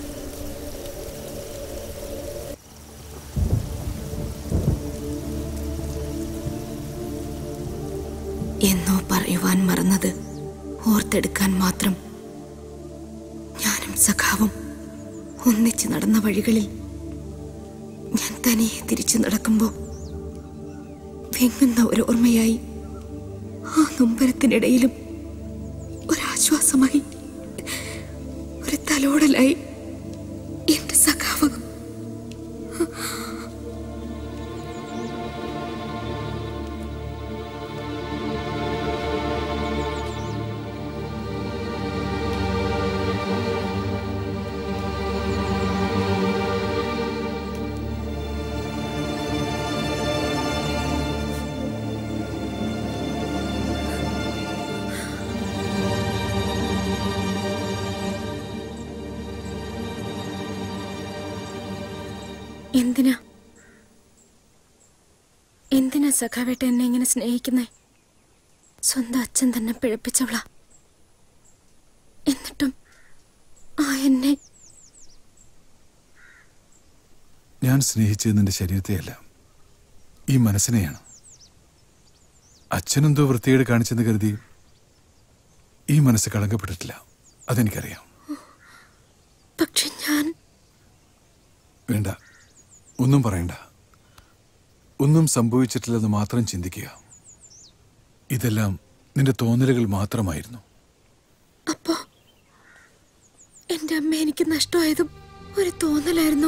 B: എന്നോ പറയുവാൻ മറന്നത് ഓർത്തെടുക്കാൻ മാത്രം ഞാനും സഖാവും ഒന്നിച്ച് നടന്ന വഴികളിൽ ഞാൻ തനിയെ തിരിച്ചു നടക്കുമ്പോൾ വെങ്ങുന്ന ഒരു ഓർമ്മയായി, ആ നൊമ്പരത്തിനിടയിലും ഒരാശ്വാസമായി, ഒരു തലോടലായി എന്റെ സഖാവ്. എന്തിനാ എന്തിനാ സഖാവേട്ട എന്നെ ഇങ്ങനെ സ്നേഹിക്കുന്നേ? സ്വന്തം അച്ഛൻ തന്നെ പിഴപ്പിച്ചവളാ. എന്നിട്ടും ആ എന്നെ.
G: ഞാൻ സ്നേഹിച്ചത് നിന്റെ ശരീരത്തെയല്ല, ഈ മനസ്സിനെയാണ്. അച്ഛനെന്തോ വൃത്തികേട് കാണിച്ചെന്ന് കരുതി ഈ മനസ്സ് കളങ്കപ്പെട്ടിട്ടില്ല, അതെനിക്കറിയാം.
B: പക്ഷെ ഞാൻ.
G: വേണ്ട, ഒന്നും പറയണ്ട. ഒന്നും സംഭവിച്ചിട്ടില്ലെന്ന് മാത്രം ചിന്തിക്കുക. ഇതെല്ലാം നിന്റെ തോന്നലുകൾ മാത്രമായിരുന്നു.
B: അപ്പോ എന്റെ അമ്മ എനിക്ക് നഷ്ടമായതും ഒരു തോന്നലായിരുന്നു.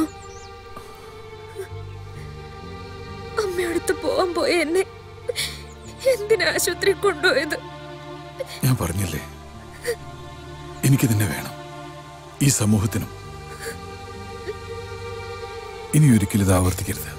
B: അമ്മയോടത്ത് പോവാൻ പോയ എന്നെ എന്തിനാ ആശുപത്രി കൊണ്ടുപോയത്?
G: ഞാൻ പറഞ്ഞില്ലേ, എനിക്ക് നിന്നെ വേണം, ഈ സമൂഹത്തിനും. ഇനി ഒരിക്കലും ഇത് ആവർത്തിക്കരുത്.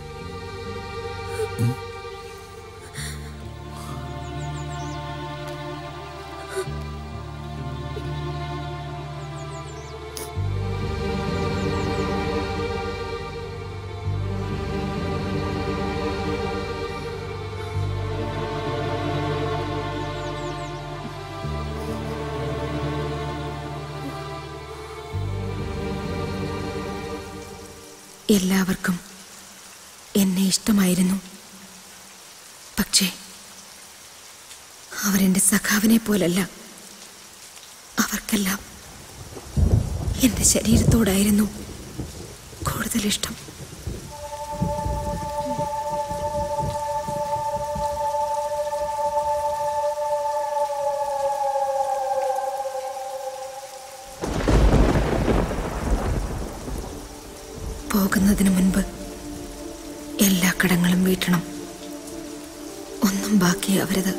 B: എല്ലാവർക്കും എന്നെ ഇഷ്ടമായിരുന്നു. പക്ഷേ അവരെന്റെ സഖാവിനെ പോലല്ല. അവർക്കെല്ലാം എന്റെ ശരീരത്തോടായിരുന്നു കൂടുതൽ ഇഷ്ടം. പോകുന്നതിന് മുൻപ് എല്ലാ കടങ്ങളും വീട്ടണം. ഒന്നും ബാക്കിയാവരുത്.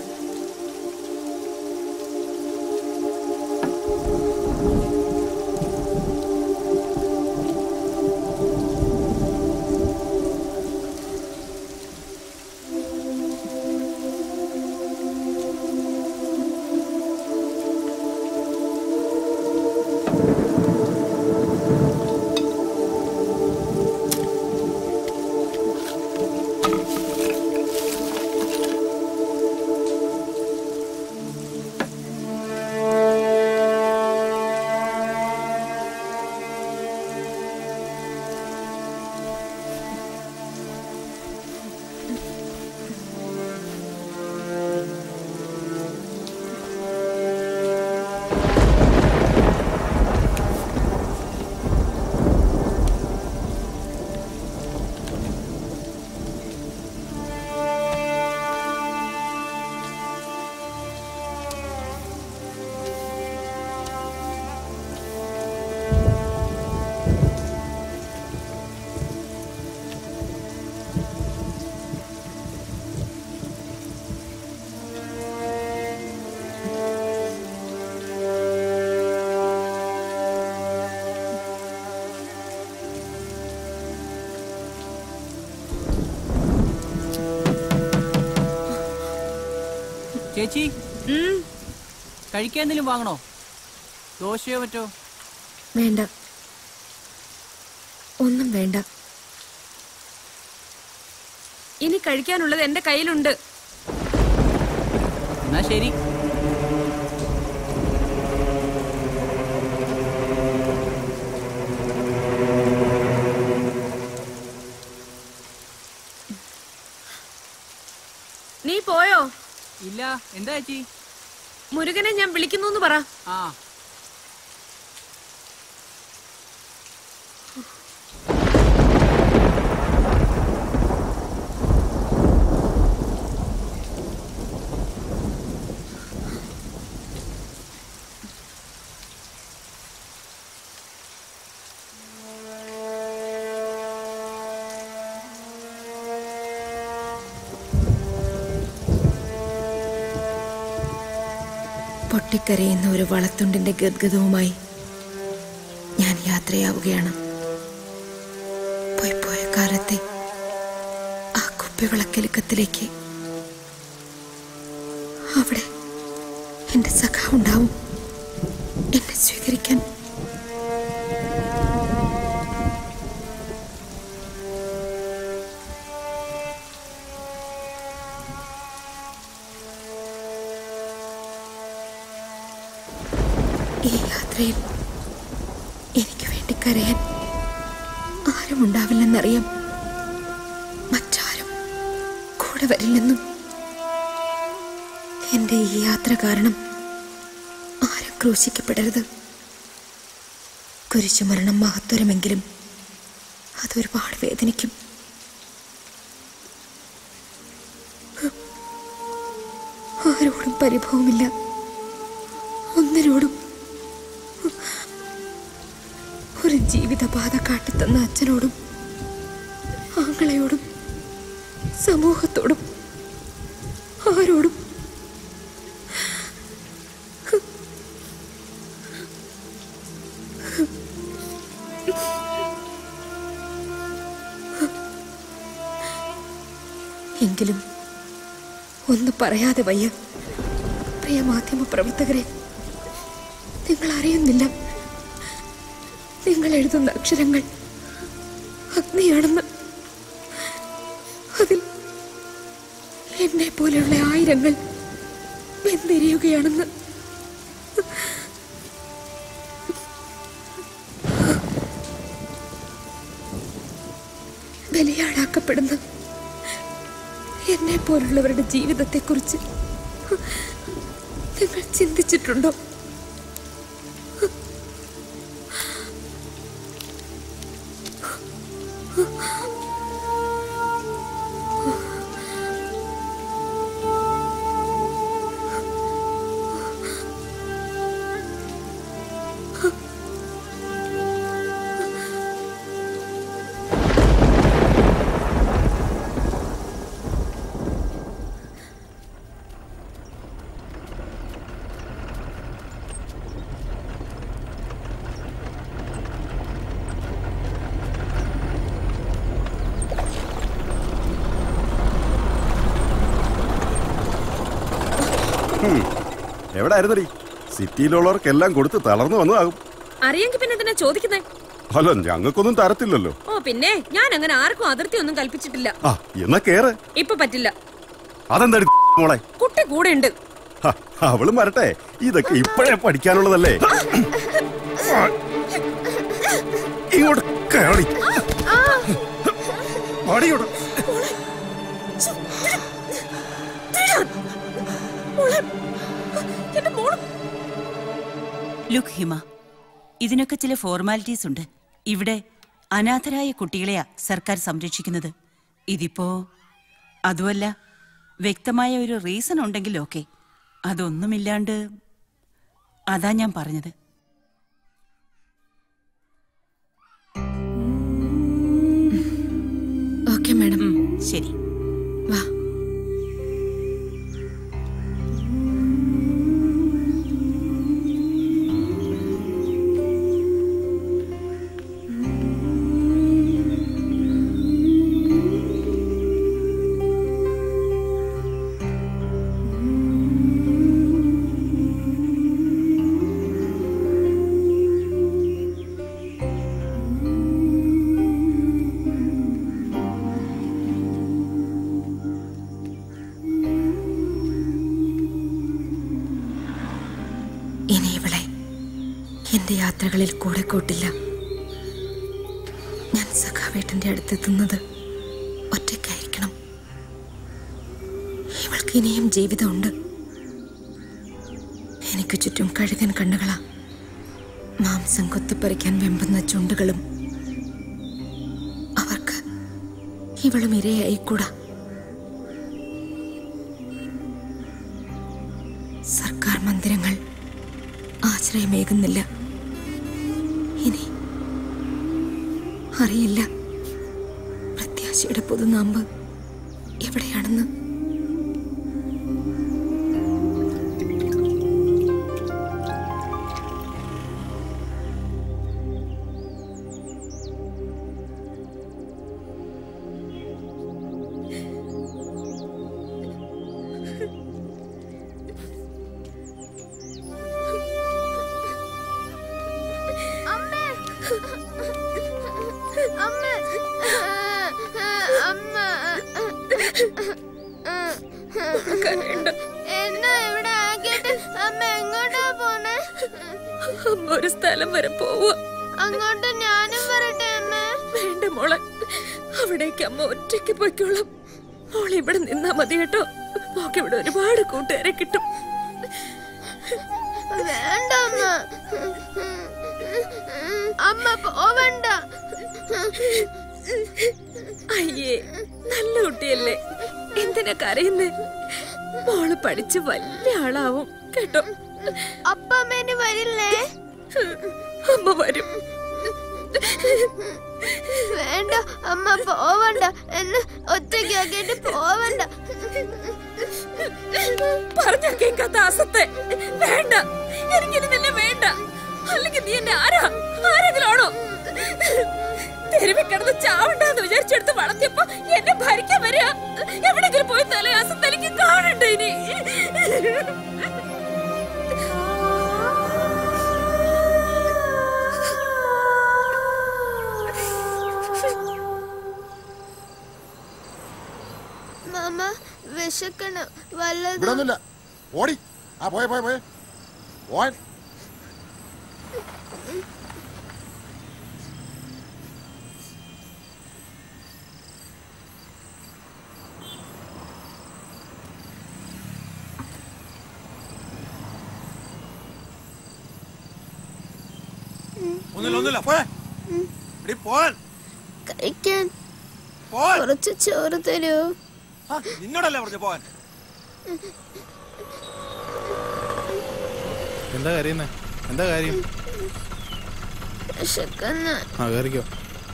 C: ചേച്ചി കഴിക്കാൻ എന്തെങ്കിലും വാങ്ങണോ? ദോശയോ മറ്റോ?
B: വേണ്ട, ഒന്നും വേണ്ട.
F: ഇനി കഴിക്കാനുള്ളത് എന്റെ കയ്യിലുണ്ട്.
C: എന്നാ ശരി.
F: നീ പോയോ?
C: ഇല്ല. എന്താ ചേച്ചി?
F: മുരുകനെ ഞാൻ വിളിക്കുന്നു പറ.
C: ആ
B: പൊട്ടിക്കരയുന്ന ഒരു വളത്തുണ്ടിന്റെ ഗദ്ഗതവുമായി ഞാൻ യാത്രയാവുകയാണ്. പോയി പോയ കാലത്തെ ആ കുപ്പിവിളക്കിലുക്കത്തിലേക്ക്. അവിടെ എന്റെ സഖാവുണ്ടാവും എന്നെ സ്വീകരിക്കാൻ. ഈ യാത്രയിൽ എനിക്ക് വേണ്ടി കരയാൻ ആരും ഉണ്ടാവില്ലെന്നറിയാം. മറ്റാരും കൂടെ വരില്ലെന്നും. എന്റെ ഈ യാത്ര കാരണം ആരും ക്രൂശിക്കപ്പെടരുത്. കുരിശുമരണം മഹത്വരമെങ്കിലും അതൊരുപാട് വേദനിക്കും. ആരോടും പരിഭവമില്ല, ഒന്നിനോടും. ഒരു ജീവിതപാത കാട്ടിത്തന്ന അച്ഛനോടും ആങ്ങളയോടും സമൂഹത്തോടും ആരോടും. എങ്കിലും ഒന്ന് പറയാതെ വയ്യ. പ്രിയ മാധ്യമ പ്രവർത്തകരെ, നിങ്ങൾ അറിയുന്നില്ല, നിങ്ങൾ എഴുതുന്ന അക്ഷരങ്ങൾ അഗ്നിയാണെന്ന്. അതിൽ എന്നെ പോലെയുള്ള ആയിരങ്ങൾ വെന്തെരിയുകയാണെന്ന്. ബലിയാടാക്കപ്പെടുന്ന എന്നെ പോലുള്ളവരുടെ ജീവിതത്തെക്കുറിച്ച് നിങ്ങൾ ചിന്തിച്ചിട്ടുണ്ടോ?
N: എവിടെ ആയിരുന്നടി? സിറ്റിയിലുള്ളവർക്കെല്ലാം കൊടുത്ത് തളർന്നു വന്നതാകും.
F: അറിയെങ്കിൽ പിന്നെ എന്തിനാ ചോദിക്കുന്നേ?
N: അല്ല, ഞങ്ങൾക്കൊന്നും തരത്തില്ലല്ലോ.
F: ഓ പിന്നെ ഞാൻ അങ്ങനെ ആർക്കും അതിർത്തി ഒന്നും കൽപ്പിച്ചിട്ടില്ല.
N: ആ എന്നാ കേറ്.
F: ഇപ്പൊ പറ്റില്ല.
N: അതെന്താ മോളെ?
F: കുട്ടി കൂടെ ഉണ്ട്.
N: അവളും വരട്ടെ, ഇതൊക്കെ ഇപ്പോഴേ പഠിക്കാനുള്ളതല്ലേ. ഇങ്ങോട്ട് കേറി.
Q: ലുക്ക് ഹിമ, ഇതിനൊക്കെ ചില ഫോർമാലിറ്റീസ് ഉണ്ട്. ഇവിടെ അനാഥരായ കുട്ടികളെയാ സർക്കാർ സംരക്ഷിക്കുന്നത്. ഇതിപ്പോ അതുമല്ല, വ്യക്തമായ ഒരു റീസൺ ഉണ്ടെങ്കിൽ ഓക്കെ. അതൊന്നുമില്ലാണ്ട് അതാ ഞാൻ പറഞ്ഞത്.
B: Okay madam.
Q: ശരി,
B: വാ. ഇനി ഇവളെ എന്റെ യാത്രകളിൽ കൂടെ കൂട്ടില്ല. ഞാൻ സഖാവേട്ടന്റെ അടുത്തെത്തുന്നത് ഒറ്റയ്ക്കായിരിക്കണം. ഇവൾക്ക് ഇനിയും ജീവിതമുണ്ട്. എനിക്ക് ചുറ്റും കഴുകൻ കണ്ണുകളാ, മാംസം കൊത്തിപ്പറിക്കാൻ വെമ്പുന്ന ചുണ്ടുകളും. അവർക്ക് ഇവളും ഇരയായിക്കൂടാ. സർക്കാർ മന്ദിരങ്ങൾ ആശ്രയമേകുന്നില്ല. ഇനി അറിയില്ല പ്രത്യാശയുടെ പുതുനാമ്പ് എവിടെയാണെന്ന്. ഒരു സ്ഥലം വരെ പോവുക.
H: അങ്ങോട്ട് ഞാനും വരട്ടെ അമ്മ?
F: വേണ്ട മോളെ, അവിടേക്ക് അമ്മ ഒറ്റയ്ക്ക് പോയിക്കോളാം. മോളെ ഇവിടെ നിന്നാ മതി കേട്ടോ. മോക്ക് ഇവിടെ ഒരുപാട് കൂട്ടുകാരെ കിട്ടും.
H: വേണ്ട അമ്മ, അമ്മ പോവണ്ട.
F: അയ്യേ, നല്ല കുട്ടിയല്ലേ, എന്തിനാ കരയുന്നേ? മോള് പഠിച്ച് വലിയ ആളാവും കേട്ടോ.
H: അപ്പ അമ്മേന് വരില്ലേ?
F: അമ്മ വരും.
H: വേണ്ട അമ്മ പോവണ്ട, എന്നെ ഒറ്റയ്ക്കാക്കിട്ട് പോവണ്ട.
F: പറഞ്ഞ കേൾക്കാത്ത അസത്തെ വേണ്ട. എനിക്കിനി നിന്നെ വേണ്ട. അല്ലെങ്കിൽ നീ എന്നെ ആരാ? ആരെങ്കിലും ആണോ? തെരുവിൽ കിടന്ന് ചാവണ്ടെന്ന് വിചാരിച്ചെടുത്ത് വളർത്തിയപ്പോ എന്നെ ഭരിക്കാൻ വരിക. എവിടെങ്കിലും പോയി തലയാസം തനിക്ക് കാണണ്ട ഇനി.
H: മാമ വിശക്കണം വല്ലതും.
V: ഇവിടൊന്നുമില്ല, ഓടി. ആ പോയെ പോയെ പോയെ പോയ.
H: കഴിക്കാൻ കുറച്ച് ചോറ് തരൂ.
K: നിന്നോടല്ലേ പറഞ്ഞു പോവാൻ.
M: എന്താ കരയുന്നേ? എന്താ കാര്യം?
H: വിശക്കുന്നു.
M: ആ കയറിക്കോ.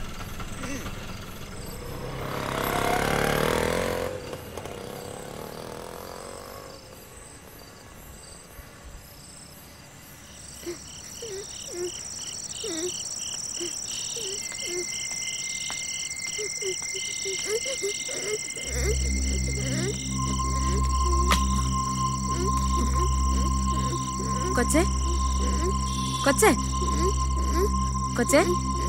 F: കൊച്ചേ കൊച്ചേ കൊച്ചേ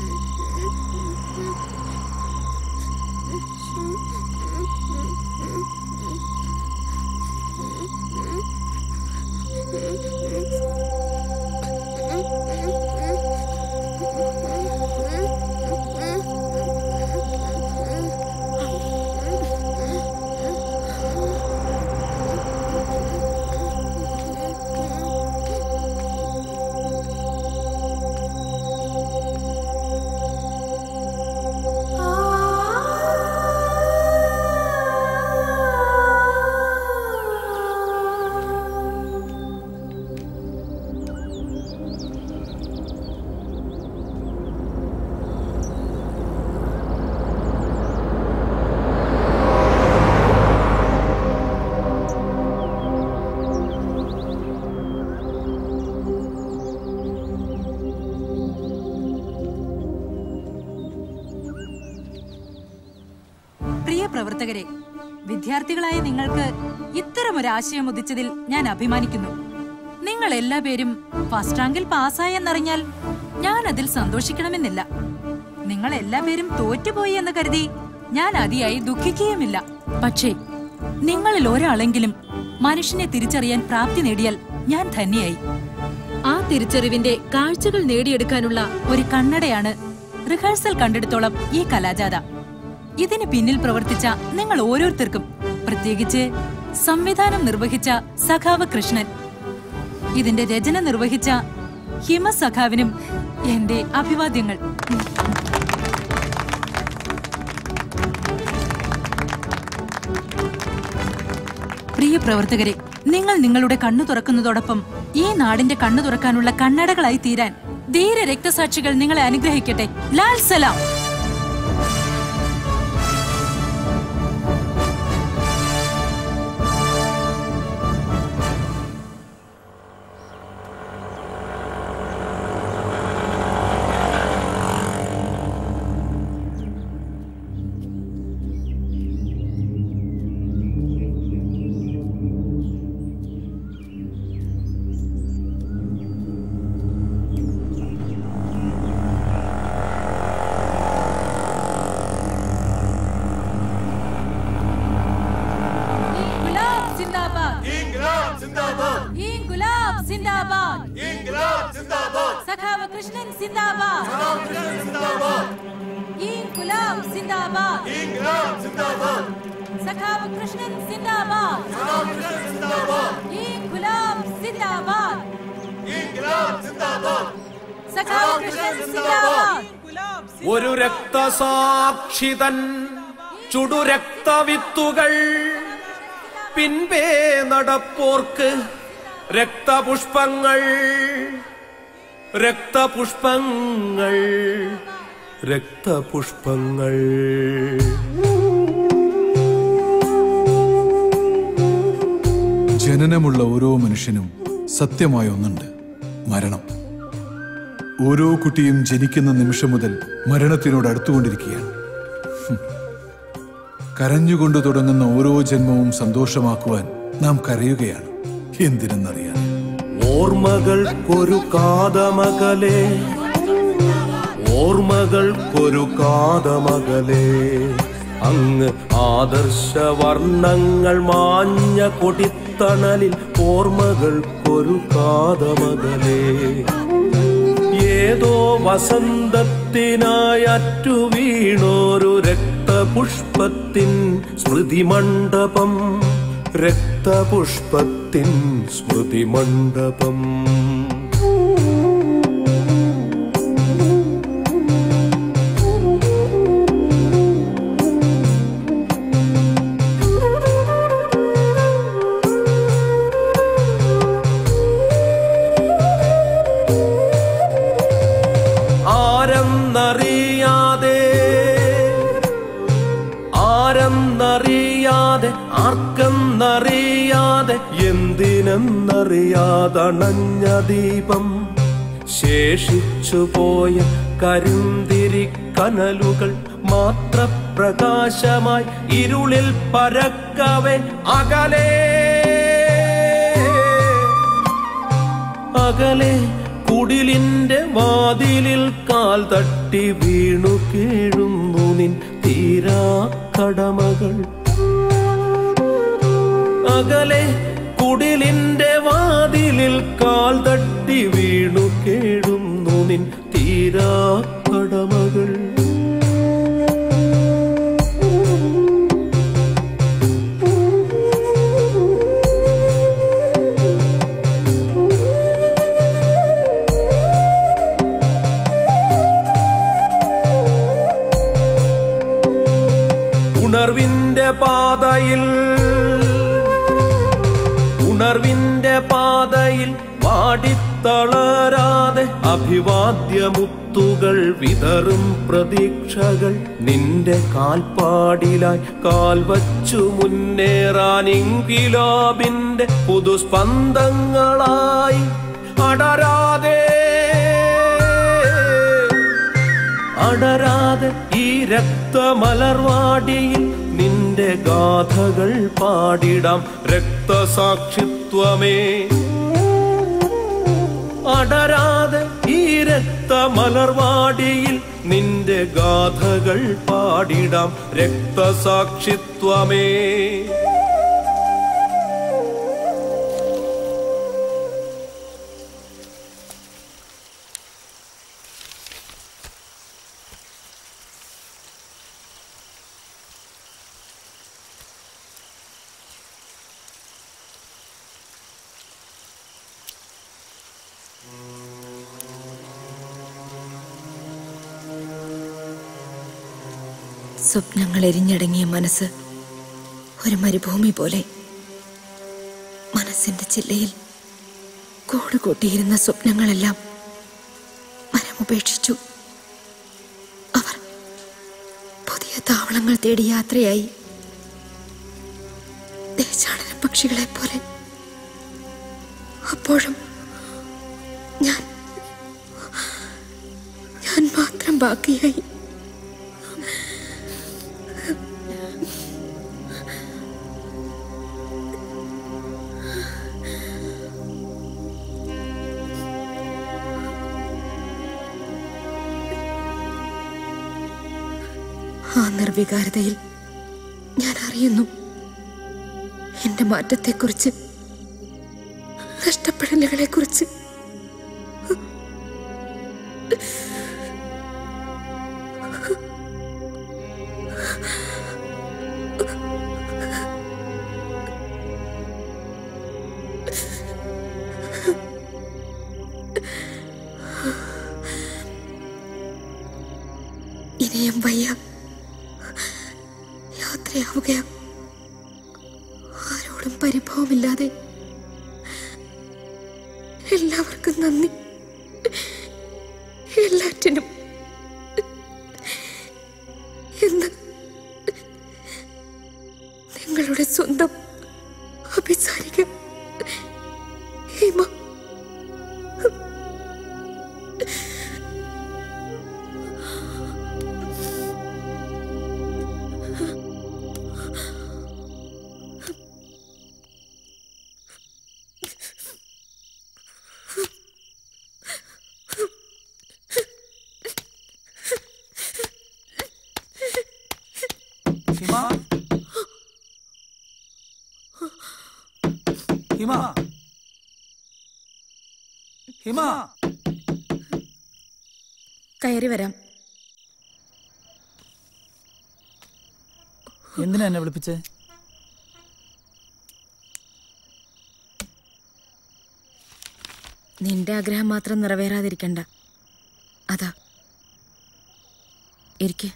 W: പ്രവർത്തകരെ, വിദ്യാർത്ഥികളായ നിങ്ങൾക്ക് ഇത്തരമൊരു ആശയം ഉദിച്ചതിൽ ഞാൻ അഭിമാനിക്കുന്നു. നിങ്ങൾ എല്ലാ പേരും ഫസ്റ്റ് റാങ്കിൽ പാസ്സായെന്നറിഞ്ഞാൽ ഞാൻ അതിൽ സന്തോഷിക്കണമെന്നില്ല. നിങ്ങൾ എല്ലാ പേരും തോറ്റുപോയി എന്ന് കരുതി ഞാൻ അതിയായി ദുഃഖിക്കുകയുമില്ല. പക്ഷേ നിങ്ങളിൽ ഒരാളെങ്കിലും മനുഷ്യനെ തിരിച്ചറിയാൻ പ്രാപ്തി നേടിയാൽ ഞാൻ ധന്യയായി. ആ തിരിച്ചറിവിന്റെ കാഴ്ചകൾ നേടിയെടുക്കാനുള്ള ഒരു കണ്ണടയാണ് റിഹേഴ്സൽ കണ്ടെടുത്തോളം ഈ കലാജാഥ. ഇതിന് പിന്നിൽ പ്രവർത്തിച്ച നിങ്ങൾ ഓരോരുത്തർക്കും, പ്രത്യേകിച്ച് സംവിധാനം നിർവഹിച്ച സഖാവ് കൃഷ്ണൻ, ഇതിന്റെ രചന നിർവഹിച്ച ഹിമ സഖാവിനും എന്റെ അഭിവാദ്യങ്ങൾ. പ്രിയ പ്രവർത്തകരെ, നിങ്ങൾ നിങ്ങളുടെ കണ്ണു തുറക്കുന്നതോടൊപ്പം ഈ നാടിന്റെ കണ്ണു തുറക്കാനുള്ള കണ്ണടകളായി തീരാൻ ധീര രക്തസാക്ഷികൾ നിങ്ങളെ അനുഗ്രഹിക്കട്ടെ. ലാൽ സലാം. സഖാവ് കൃഷ്ണൻ സിന്ദാബാദ്. ഇൻകുലാബ് സിന്ദാബാദ്. സഖാവ് കൃഷ്ണൻ സിന്ദാബാദ്. ഇൻകുലാബ് സിന്ദാബാദ്. സഖാവ് കൃഷ്ണൻ സിന്ദാബാദ്.
X: ഒരു രക്തസാക്ഷിതൻ ചുടുരക്തവിത്തുകൾ പിൻപേ നടപ്പോർക്ക് രക്തപുഷ്പങ്ങൾ, രക്തപുഷ്പങ്ങൾ, രക്തപുഷ്പങ്ങൾ.
G: ജനനമുള്ള ഓരോ മനുഷ്യനും സത്യമായ ഒന്നുണ്ട്, മരണം. ഓരോ കുട്ടിയും ജനിക്കുന്ന നിമിഷം മുതൽ മരണത്തിനോട് അടുത്തുകൊണ്ടിരിക്കുകയാണ്. കരഞ്ഞുകൊണ്ട് തുടങ്ങുന്ന ഓരോ ജന്മവും സന്തോഷമാക്കുവാൻ നാം കരയുകയാണ്. എന്തിനെന്നറിയാൻ.
X: ഓർമ്മകൾക്കൊരു കാതമകലേ, ഓർമ്മകൾക്കൊരു കാതമകലേ, അങ്ങ് ആദർശവർണ്ണങ്ങൾ മാഞ്ഞ കൊടിത്തണലിൽ ഓർമ്മകൾക്കൊരു കാതമകലേ. ഏതോ വസന്തത്തിനായി അറ്റു വീണോരു രക്തപുഷ്പത്തിൻ സ്മൃതിമണ്ഡപം, രക്തപുഷ്പത്തിൻ സ്മൃതിമണ്ഡപം. ആരെന്നറിയാതെ ആരെന്നറിയാതെ ആർക്കെന്നറിയാതെ എന്തിനെന്നറിയാതണഞ്ഞ ദീപം ശേഷിച്ചുപോയ കരിന്തിരിക്കനലുകൾ മാത്രപ്രകാശമായി ഇരുളിൽ പരക്കവെ അകലെ അകലെ കുടിലിന്റെ വാതിലിൽ കാൽ തട്ടി വീണു കീഴുന്നു നിൻ തീരാ കടമകൾ. അകലെ കുടിലിന്റെ വാതിലിൽ കാൽ തട്ടി വീണു കേഴുന്നു നിൻ തീരാ കടമകൾ. ഉണർവിന്റെ പാതയിൽ ഉണർവിന്റെ പാതയിൽ വാടിത്തളരാതെ അഭിവാദ്യമുത്തുകൾ വിതറും പ്രതീക്ഷകൾ നിന്റെ കാൽപ്പാടിലായി കാൽ വച്ചു മുന്നേറാൻ ഇൻകിലാബിന്റെ പുതുസ്പന്ദങ്ങളായി അടരാതെ അടരാതെ ഈ രക്തമലർവാടിയിൽ നിന്റെ ഗാഥകൾ പാടിടാം രക്തസാക്ഷിത്വമേ. അടരാതെ ഈ രക്തമലർവാടിയിൽ നിന്റെ ഗാഥകൾ പാടിടാം രക്തസാക്ഷിത്വമേ.
B: സ്വപ്നങ്ങൾ എരിഞ്ഞടങ്ങിയ മനസ്സ് ഒരു മരുഭൂമി പോലെ. മനസ്സിന്റെ ചില്ലയിൽ കൂടുകൂട്ടിയിരുന്ന സ്വപ്നങ്ങളെല്ലാം മരമുപേക്ഷിച്ചു. അവർ പുതിയ താവളങ്ങൾ തേടി യാത്രയായി. ദേശാടന പക്ഷികളെ പോലെ. അപ്പോഴും ഞാൻ ഞാൻ മാത്രം ബാക്കിയായി. ആ നിർവികാരതയിൽ ഞാൻ അറിയുന്നു എന്റെ മാറ്റത്തെക്കുറിച്ച്, നഷ്ടപ്പെടലുകളെ കുറിച്ച്. ഇനിയും വയ്യ, യാത്രയാവുകയാ. ആരോടും പരിഭവമില്ലാതെ. എല്ലാവർക്കും നന്ദി, എല്ലാറ്റിനും. എന്ന് നിങ്ങളുടെ സ്വന്തം അഭിസാരിക ഹിമ.
C: ഹിമ, ഹിമ,
B: കയറി വരാം.
C: എന്തിനാ എന്നെ വിളിപ്പിച്ചേ?
B: നിന്റെ ആഗ്രഹം മാത്രം നിറവേറാതിരിക്കണ്ട, അതാ. ഇരിക്ക്.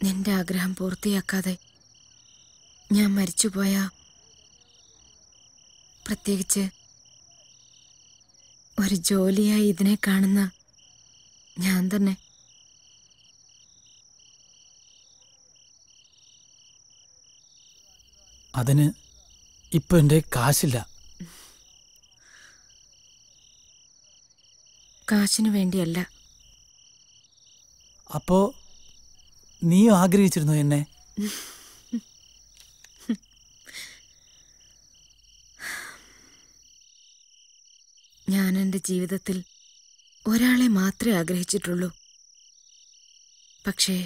B: നിന്റെ ആഗ്രഹം പൂർത്തിയാക്കാതെ ഞാൻ മരിച്ചുപോയ, പ്രത്യേകിച്ച് ഒരു ജോലിയായി ഇതിനെ കാണുന്ന ഞാൻ തന്നെ.
C: അതിന് ഇപ്പൊ എന്റെ കാശില്ല.
B: കാശിനു വേണ്ടിയല്ല.
C: അപ്പോ നീയും ആഗ്രഹിച്ചിരുന്നു എന്നെ?
B: ഞാൻ എൻ്റെ ജീവിതത്തിൽ ഒരാളെ മാത്രമേ ആഗ്രഹിച്ചിട്ടുള്ളൂ. പക്ഷേ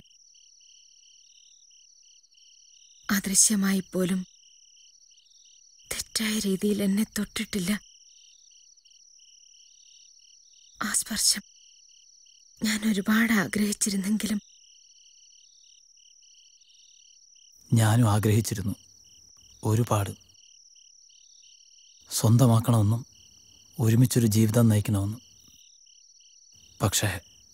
B: അദൃശ്യമായി പോലും തെറ്റായ രീതിയിൽ എന്നെ തൊട്ടിട്ടില്ല. ആ സ്പർശം ഞാൻ ഒരുപാട് ആഗ്രഹിച്ചിരുന്നെങ്കിലും.
C: ഞാനും ആഗ്രഹിച്ചിരുന്നു ഒരുപാട്. സ്വന്തമാക്കണമെന്നും ഒരുമിച്ചൊരു ജീവിതം നയിക്കണമെന്നും. പക്ഷേ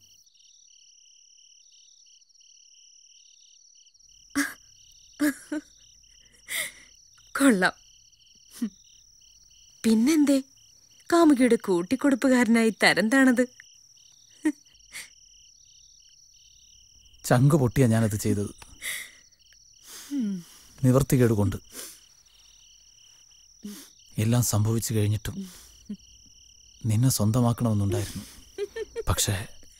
B: കൊള്ളാം. പിന്നെന്തേ കാമുകിയുടെ കൂട്ടിക്കൊടുപ്പുകാരനായി തരം താണത്?
C: ചങ്കു പൊട്ടിയാ ഞാനത് ചെയ്തത്. നിവർത്തികേട് കൊണ്ട്. എല്ലാം സംഭവിച്ചു കഴിഞ്ഞിട്ടും നിന്നെ സ്വന്തമാക്കണമെന്നുണ്ടായിരുന്നു. പക്ഷേ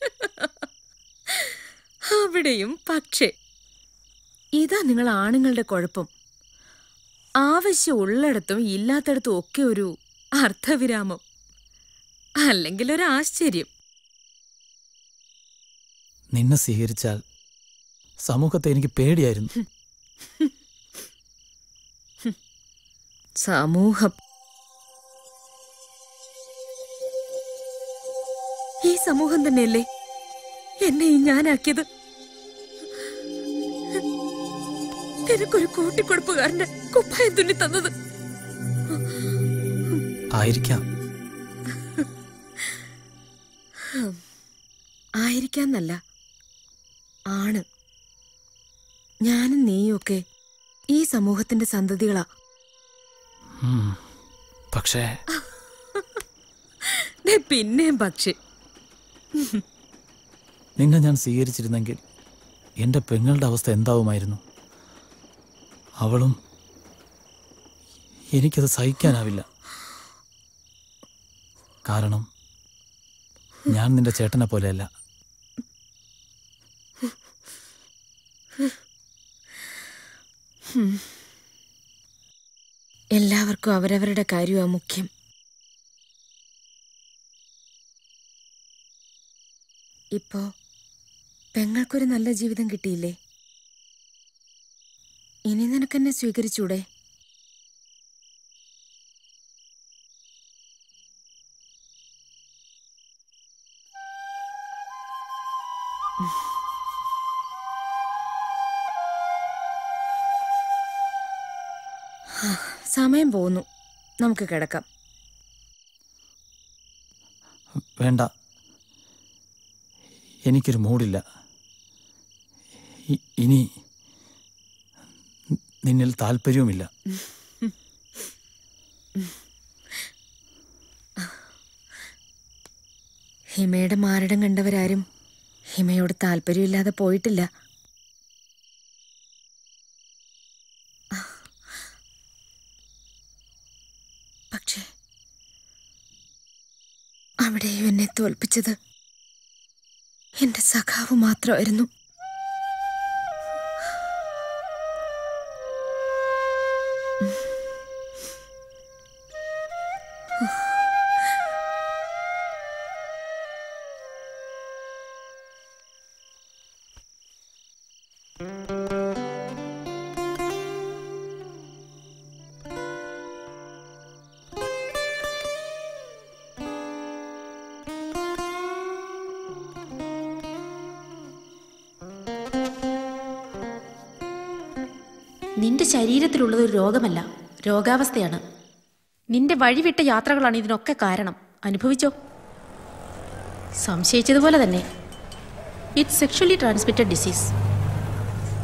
B: അവിടെയും പക്ഷേ. ഇതാ നിങ്ങൾ ആണുങ്ങളുടെ കുഴപ്പം. ആവശ്യം ഉള്ളിടത്തും ഇല്ലാത്തടത്തും ഒക്കെ ഒരു അർത്ഥവിരാമം, അല്ലെങ്കിൽ ഒരു ആശ്ചര്യം.
C: നിന്നെ സ്വീകരിച്ചാൽ സമൂഹത്തെ എനിക്ക് പേടിയായിരുന്നു.
B: സമൂഹം, ഈ സമൂഹം തന്നെയല്ലേ എന്നെ ഈ ഞാനാക്കിയത്. എനിക്കൊരു കൂട്ടിക്കൊടുപ്പുകാരന്റെ കുപ്പായം തുന്നി തന്നത്.
C: ആയിരിക്കാം.
B: ആയിരിക്കാന്നല്ല, ആണ്. ഞാനും നീയും ഒക്കെ ഈ സമൂഹത്തിന്റെ സന്തതികളാ.
C: പക്ഷേ
B: പിന്നെയും പക്ഷേ.
C: നിന്നെ ഞാൻ സ്വീകരിച്ചിരുന്നെങ്കിൽ എൻ്റെ പെങ്ങളുടെ അവസ്ഥ എന്താവുമായിരുന്നു? അവളും. എനിക്കത് സഹിക്കാനാവില്ല. കാരണം ഞാൻ നിന്റെ ചേട്ടനെ പോലെയല്ല.
B: എല്ലാവർക്കും അവരവരുടെ കാര്യമാ മുഖ്യം. ഇപ്പോ പെങ്ങൾക്കൊരു നല്ല ജീവിതം കിട്ടിയില്ലേ? ഇനി നിനക്കെന്നെ സ്വീകരിച്ചൂടെ? സമയം പോകുന്നു, നമുക്ക് കിടക്കാം.
C: വേണ്ട, എനിക്കൊരു മൂഡില്ല. ഇനി നിന്നിൽ താല്പര്യവുമില്ല.
B: ഹിമയുടെ മാരടം കണ്ടവരാരും ഹിമയോട് താല്പര്യമില്ലാതെ പോയിട്ടില്ല. പക്ഷേ അവിടെയും എന്നെ തോൽപ്പിച്ചത് എന്റെ സഖാവ് മാത്രമായിരുന്നു.
E: നിന്റെ ശരീരത്തിലുള്ളത് ഒരു രോഗമല്ല, രോഗാവസ്ഥയാണ്. നിന്റെ വഴിവിട്ട യാത്രകളാണ് ഇതിനൊക്കെ കാരണം. അനുഭവിച്ചോ? സംശയിച്ചതുപോലെ തന്നെ ഇറ്റ്സ് സെക്ഷുവലി ട്രാൻസ്മിറ്റഡ് ഡിസീസ്.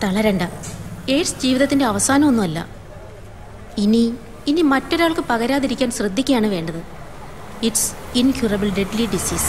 E: തളരണ്ട. എയ്ഡ്സ് ജീവിതത്തിന്റെ അവസാനമൊന്നുമല്ല. ഇനി ഇനി മറ്റൊരാൾക്ക് പകരാതിരിക്കാൻ ശ്രദ്ധിക്കുകയാണ് വേണ്ടത്. It's incurable deadly disease.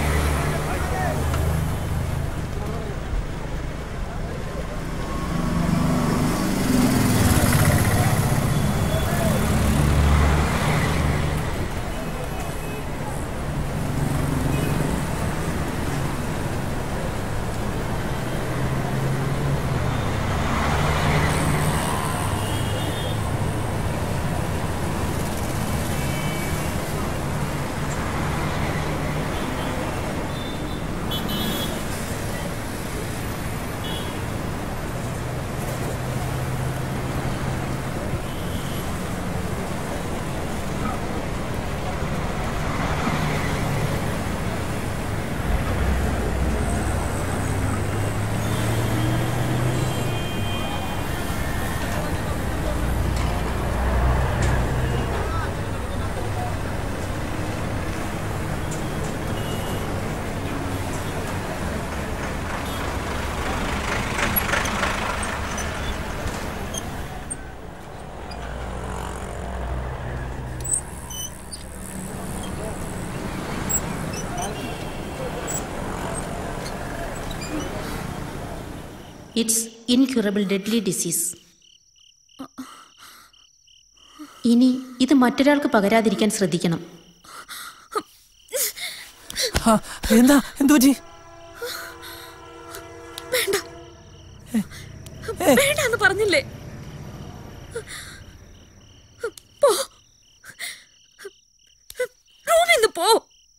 E: It's incurable deadly disease. ഇനി ഇത് മറ്റൊരാൾക്ക് പകരാതിരിക്കാൻ ശ്രദ്ധിക്കണം.
C: എന്താ എന്തു പറ്റി?
F: വേണ്ട വേണ്ടെന്ന് പറഞ്ഞില്ലേ? പോ, റൂമിൽ നിന്ന് പോ.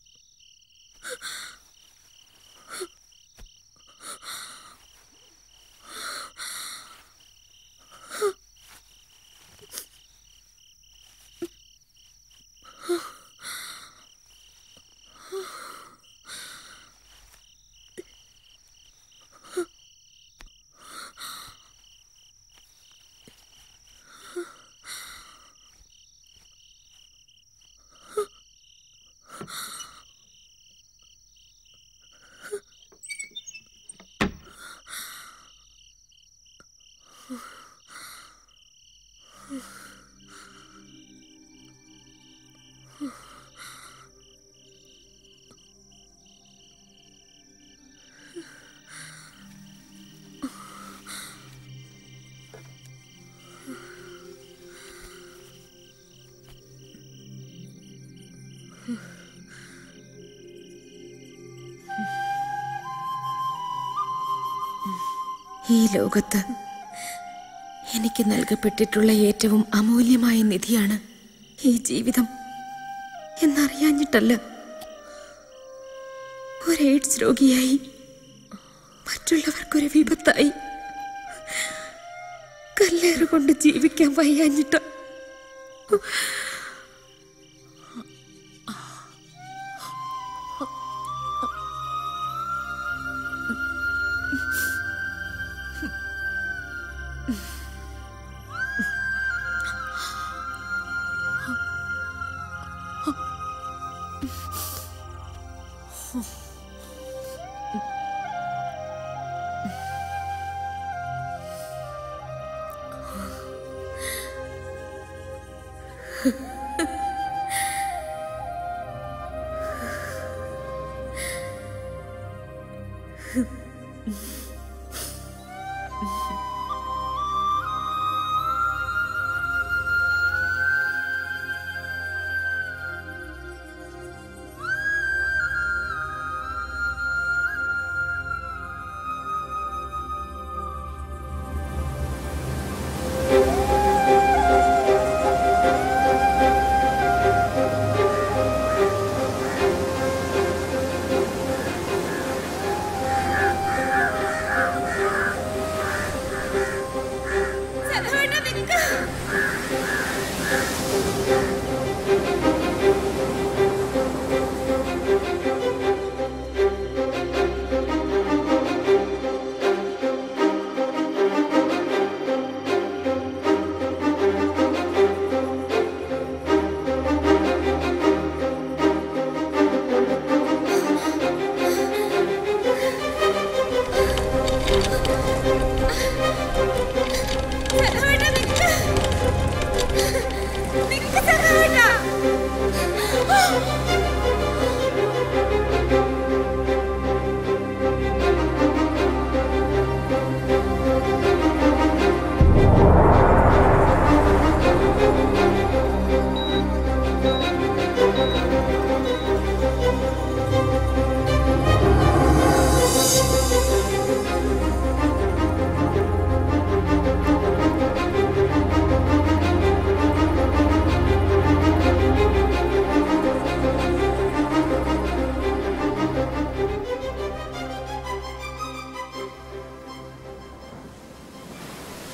B: ഈ ലോകത്ത് എനിക്ക് നൽകപ്പെട്ടിട്ടുള്ള ഏറ്റവും അമൂല്യമായ നിധിയാണ് ഈ ജീവിതം എന്നറിയാഞ്ഞിട്ടല്ല. ഒരു എയ്ഡ്സ് രോഗിയായി മറ്റുള്ളവർക്കൊരു വിപത്തായി കല്ലേറുകൊണ്ട് ജീവിക്കാൻ വയ്യാഞ്ഞിട്ട.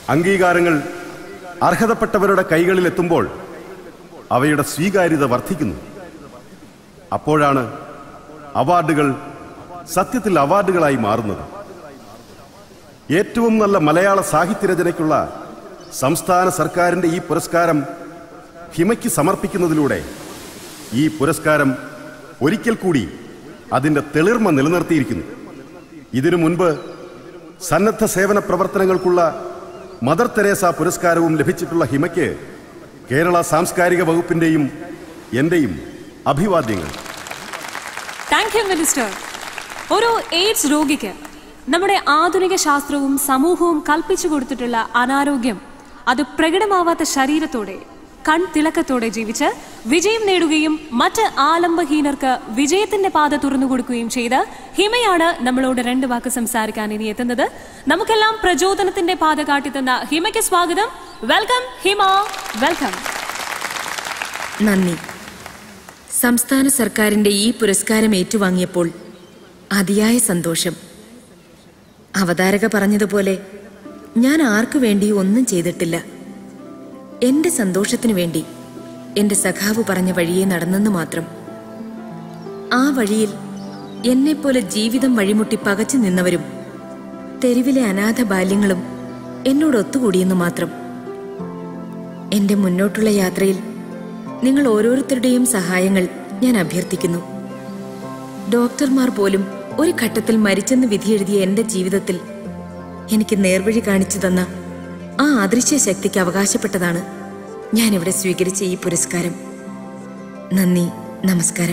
N: അംഗീകാരങ്ങൾ അർഹതപ്പെട്ടവരുടെ കൈകളിലെത്തുമ്പോൾ അവയുടെ സ്വീകാര്യത വർദ്ധിക്കുന്നു. അപ്പോഴാണ് അവാർഡുകൾ സത്യത്തിൽ അവാർഡുകളായി മാറുന്നത്. ഏറ്റവും നല്ല മലയാള സാഹിത്യരചനയ്ക്കുള്ള സംസ്ഥാന സർക്കാരിൻ്റെ ഈ പുരസ്കാരം ഹിമയ്ക്ക് സമർപ്പിക്കുന്നതിലൂടെ ഈ പുരസ്കാരം ഒരിക്കൽ കൂടി അതിൻ്റെ തെളിർമ നിലനിർത്തിയിരിക്കുന്നു. ഇതിനു മുൻപ് സന്നദ്ധ സേവന പ്രവർത്തനങ്ങൾക്കുള്ള മദർ തെരേസ പുരസ്കാരവും ലഭിച്ചിട്ടുള്ള ഹിമയ്ക്ക് കേരള സാംസ്കാരിക വകുപ്പിൻ്റെയും എൻ്റെയും അഭിവാദ്യങ്ങൾ.
I: Thank you minister. ഒരു എയ്ഡ്സ് രോഗിക്ക് നമ്മുടെ ആധുനിക ശാസ്ത്രവും സമൂഹവും കൽപ്പിച്ചു കൊടുത്തിട്ടുള്ള അനാരോഗ്യം അത് പ്രകടമാവാത്ത ശരീരത്തോടെ കൺതിളക്കത്തോടെ ജീവിച്ച് വിജയം നേടുകയും മറ്റ് ആലംബഹീനർക്ക് വിജയത്തിന്റെ പാത തുറന്നു കൊടുക്കുകയും ചെയ്ത ഹിമയാണ് നമ്മളോട് രണ്ട് വാക്ക് സംസാരിക്കാൻ ഇനി എത്തുന്നത്. നമുക്കെല്ലാം പ്രചോദനത്തിന്റെ പാത കാട്ടിത്തന്ന ഹിമയ്ക്ക് സ്വാഗതം. Welcome Hima, welcome.
B: നന്ദി. സംസ്ഥാന സർക്കാരിന്റെ ഈ പുരസ്കാരം ഏറ്റുവാങ്ങിയപ്പോൾ അതിയായ സന്തോഷം. അവതാരക പറഞ്ഞതുപോലെ ഞാൻ ആർക്കു വേണ്ടി ഒന്നും ചെയ്തിട്ടില്ല. എന്റെ സന്തോഷത്തിനു വേണ്ടി എന്റെ സഖാവ് പറഞ്ഞ വഴിയെ നടന്നെന്ന് മാത്രം. ആ വഴിയിൽ എന്നെപ്പോലെ ജീവിതം വഴിമുട്ടി പകച്ചു നിന്നവരും തെരുവിലെ അനാഥ ബാല്യങ്ങളും എന്നോട് ഒത്തുകൂടിയെന്ന് മാത്രം. എന്റെ മുന്നോട്ടുള്ള യാത്രയിൽ നിങ്ങൾ ഓരോരുത്തരുടെയും സഹായങ്ങൾ ഞാൻ അഭ്യർത്ഥിക്കുന്നു. ഡോക്ടർമാർ പോലും ഒരു ഘട്ടത്തിൽ മരിച്ചെന്ന് വിധിയെഴുതിയ എന്റെ ജീവിതത്തിൽ എനിക്ക് നേർവഴി കാണിച്ചു തന്ന ആ അദൃശ്യ ശക്തിക്ക് അവകാശപ്പെട്ടതാണ് ഞാനിവിടെ സ്വീകരിച്ച ഈ പുരസ്കാരം. നന്ദി, നമസ്കാരം.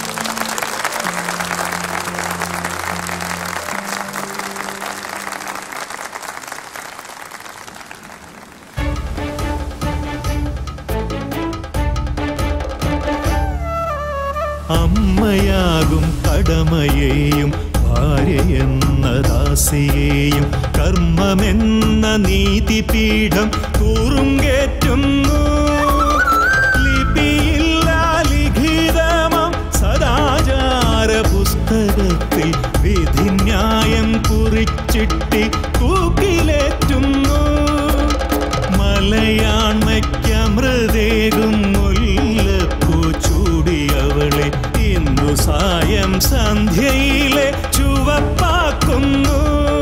J: അമ്മയാകും കടമയെയും ഭാര്യയെന്ന ദാസിയെയും കർമ്മമെന്ന നീതിപീഠം കൂറുങ്കേറ്റുന്നു. ലിപിയില്ല ലിഖിതമാം സദാചാര പുസ്തകത്തിൽ വിധിന്യായം കുറിച്ചിട്ടി തൂക്കിലേറ്റുന്നു. മലയാണ്മയ്ക്കമൃതേകും മുല്ലപ്പൂ ചൂടിയവളെ ഇന്നു സായം സന്ധ്യയിലെ ചുവപ്പാക്കുന്നു.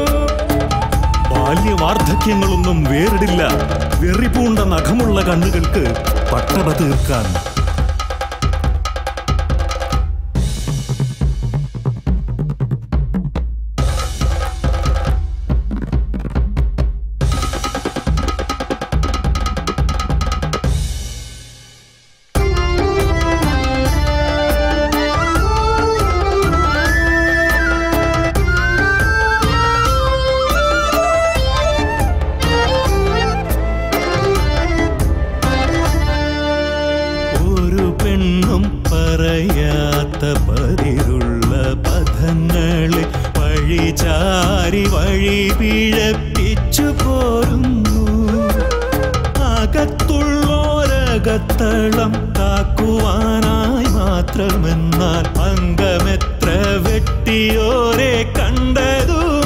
J: ബാല്യവാർദ്ധക്യങ്ങളൊന്നും വേറിടില്ല വെറിപൂണ്ട നഖമുള്ള കണ്ണുകൾക്ക് പട്ടട തീർക്കാൻ. പതിരുള്ള പഥങ്ങളിൽ വഴിചാരി വഴി പിഴപ്പിച്ചു പോരുന്നു. അകത്തുള്ളോരകത്തളം കാക്കുവാനായി മാത്രമെന്നാൽ അംഗമെത്ര വെട്ടിയോരെ കണ്ടതു